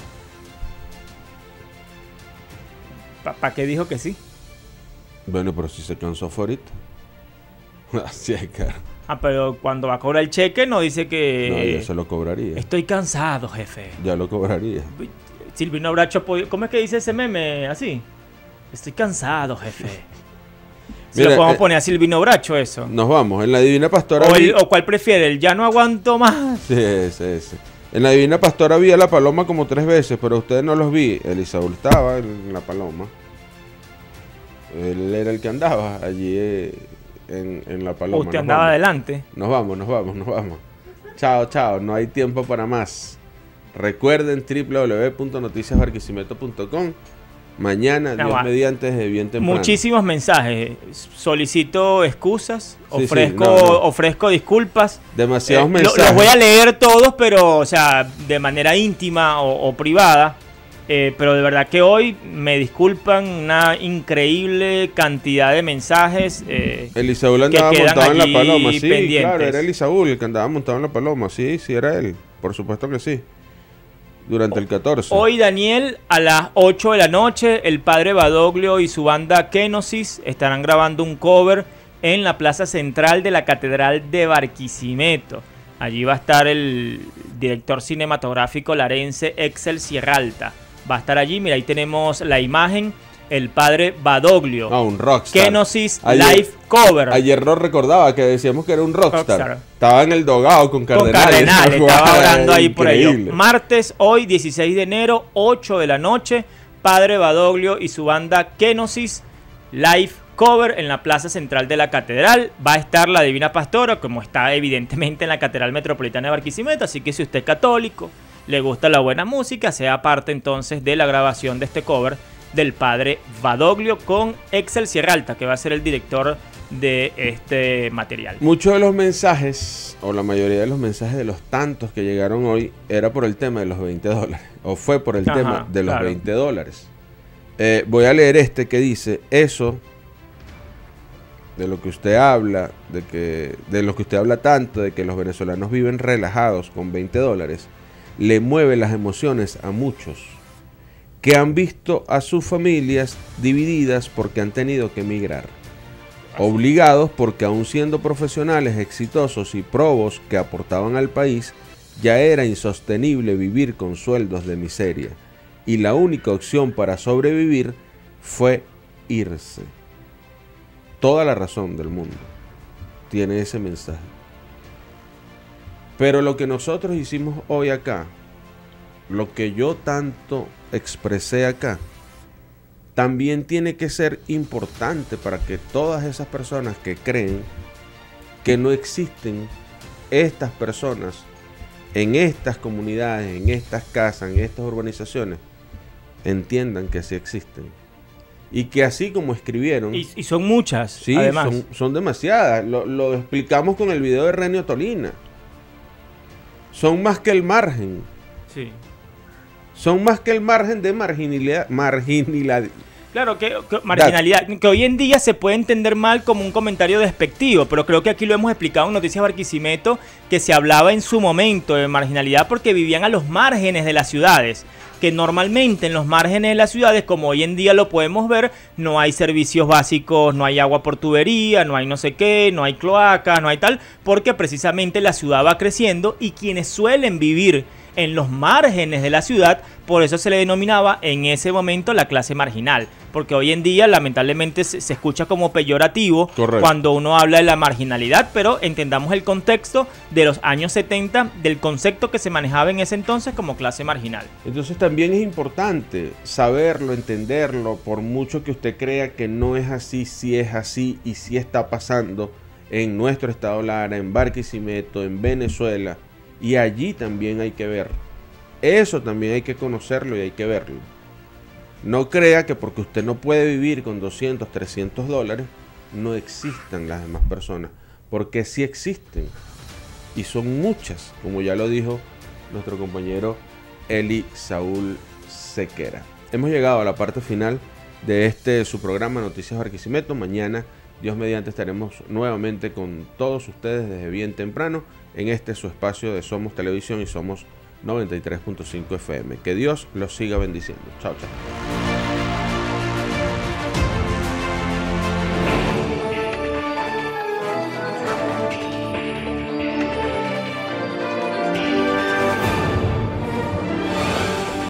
¿Para pa qué dijo que sí? Bueno, pero si se cansó fue ahorita. Así es, cara. Ah, pero cuando va a cobrar el cheque no dice que... No, ya se lo cobraría. Estoy cansado, jefe. Ya lo cobraría. Silvino Bracho, ¿cómo es que dice ese meme así? Estoy cansado, jefe. Si Mira, lo podemos eh, poner a Silvino Bracho eso. Nos vamos. En la Divina Pastora... O, el, o cuál prefiere, el ya no aguanto más. Sí, ese, ese. En la Divina Pastora vi a la Paloma como tres veces, pero ustedes no los vi. Elisaúl estaba en la Paloma. Él era el que andaba allí eh, en, en la Paloma. Usted nos andaba vamos. adelante. Nos vamos, nos vamos, nos vamos. Chao, chao. No hay tiempo para más. Recuerden doble u doble u doble u punto noticias barquisimeto punto com. Mañana, Dios no, mediante, desde bien temprano. Muchísimos mensajes. Solicito excusas, sí, ofrezco, sí, no, no. ofrezco disculpas. Demasiados eh, mensajes. Lo, los voy a leer todos, pero, o sea, de manera íntima o, o privada. Eh, pero de verdad que hoy me disculpan una increíble cantidad de mensajes. Eh, Elisaúl andaba montado en la Paloma, sí, pendientes. Claro, era Elisaúl el que andaba montado en la Paloma, sí, sí, era él. Por supuesto que sí. Durante el catorce. Hoy, Daniel, a las ocho de la noche, el padre Badoglio y su banda Kenosis estarán grabando un cover en la plaza central de la Catedral de Barquisimeto. Allí va a estar el director cinematográfico larense Excel Sierralta. Va a estar allí, mira, ahí tenemos la imagen, el padre Badoglio. No, un rockstar. Kenosis Ayer- Live Cover. Ayer no recordaba que decíamos que era un rockstar. Rockstar. Estaba en el dogado con Con Cardenales. Cardenales, estaba orando ahí por ello. Increíble. Martes, hoy, dieciséis de enero, ocho de la noche, padre Badoglio y su banda Kenosis Live Cover en la plaza central de la catedral. Va a estar la Divina Pastora, como está evidentemente en la Catedral Metropolitana de Barquisimeto, así que si usted es católico, le gusta la buena música, sea parte entonces de la grabación de este cover del padre Badoglio con Excel Sierralta, que va a ser el director de este material. Muchos de los mensajes, o la mayoría de los mensajes de los tantos que llegaron hoy, era por el tema de los veinte dólares. O fue por el Ajá, tema de los claro. veinte dólares. Eh, voy a leer este que dice, eso, de lo que usted habla, de, que, de lo que usted habla tanto, de que los venezolanos viven relajados con veinte dólares, le mueve las emociones a muchos que han visto a sus familias divididas porque han tenido que emigrar. Obligados porque aun siendo profesionales exitosos y probos que aportaban al país, ya era insostenible vivir con sueldos de miseria. Y la única opción para sobrevivir fue irse. Toda la razón del mundo tiene ese mensaje. Pero lo que nosotros hicimos hoy acá, lo que yo tanto expresé acá, también tiene que ser importante para que todas esas personas que creen que no existen estas personas en estas comunidades, en estas casas, en estas urbanizaciones, entiendan que sí existen. Y que así como escribieron... Y, y son muchas, Sí, además. son, son demasiadas. Lo, lo explicamos con el video de Renio Tolina. Son más que el margen. Sí. Son más que el margen de marginalidad. marginalidad. Claro, que, que marginalidad, que hoy en día se puede entender mal como un comentario despectivo, pero creo que aquí lo hemos explicado en Noticias Barquisimeto, que se hablaba en su momento de marginalidad porque vivían a los márgenes de las ciudades, que normalmente en los márgenes de las ciudades, como hoy en día lo podemos ver, no hay servicios básicos, no hay agua por tubería, no hay no sé qué, no hay cloacas, no hay tal, porque precisamente la ciudad va creciendo y quienes suelen vivir en los márgenes de la ciudad, por eso se le denominaba en ese momento la clase marginal, porque hoy en día lamentablemente se, se escucha como peyorativo. Correcto. Cuando uno habla de la marginalidad, pero entendamos el contexto de los años setenta, del concepto que se manejaba en ese entonces como clase marginal. Entonces también es importante saberlo, entenderlo, por mucho que usted crea que no es así, sí es así y sí está pasando en nuestro estado Lara, en Barquisimeto, en Venezuela. Y allí también hay que ver. Eso también hay que conocerlo y hay que verlo. No crea que porque usted no puede vivir con doscientos, trescientos dólares, no existan las demás personas. Porque sí existen. Y son muchas, como ya lo dijo nuestro compañero Eli Saúl Sequera. Hemos llegado a la parte final de este su programa Noticias Barquisimeto. Mañana, Dios mediante, estaremos nuevamente con todos ustedes desde bien temprano en este su espacio de Somos Televisión y Somos noventa y tres punto cinco F M. Que Dios los siga bendiciendo. Chao, chao.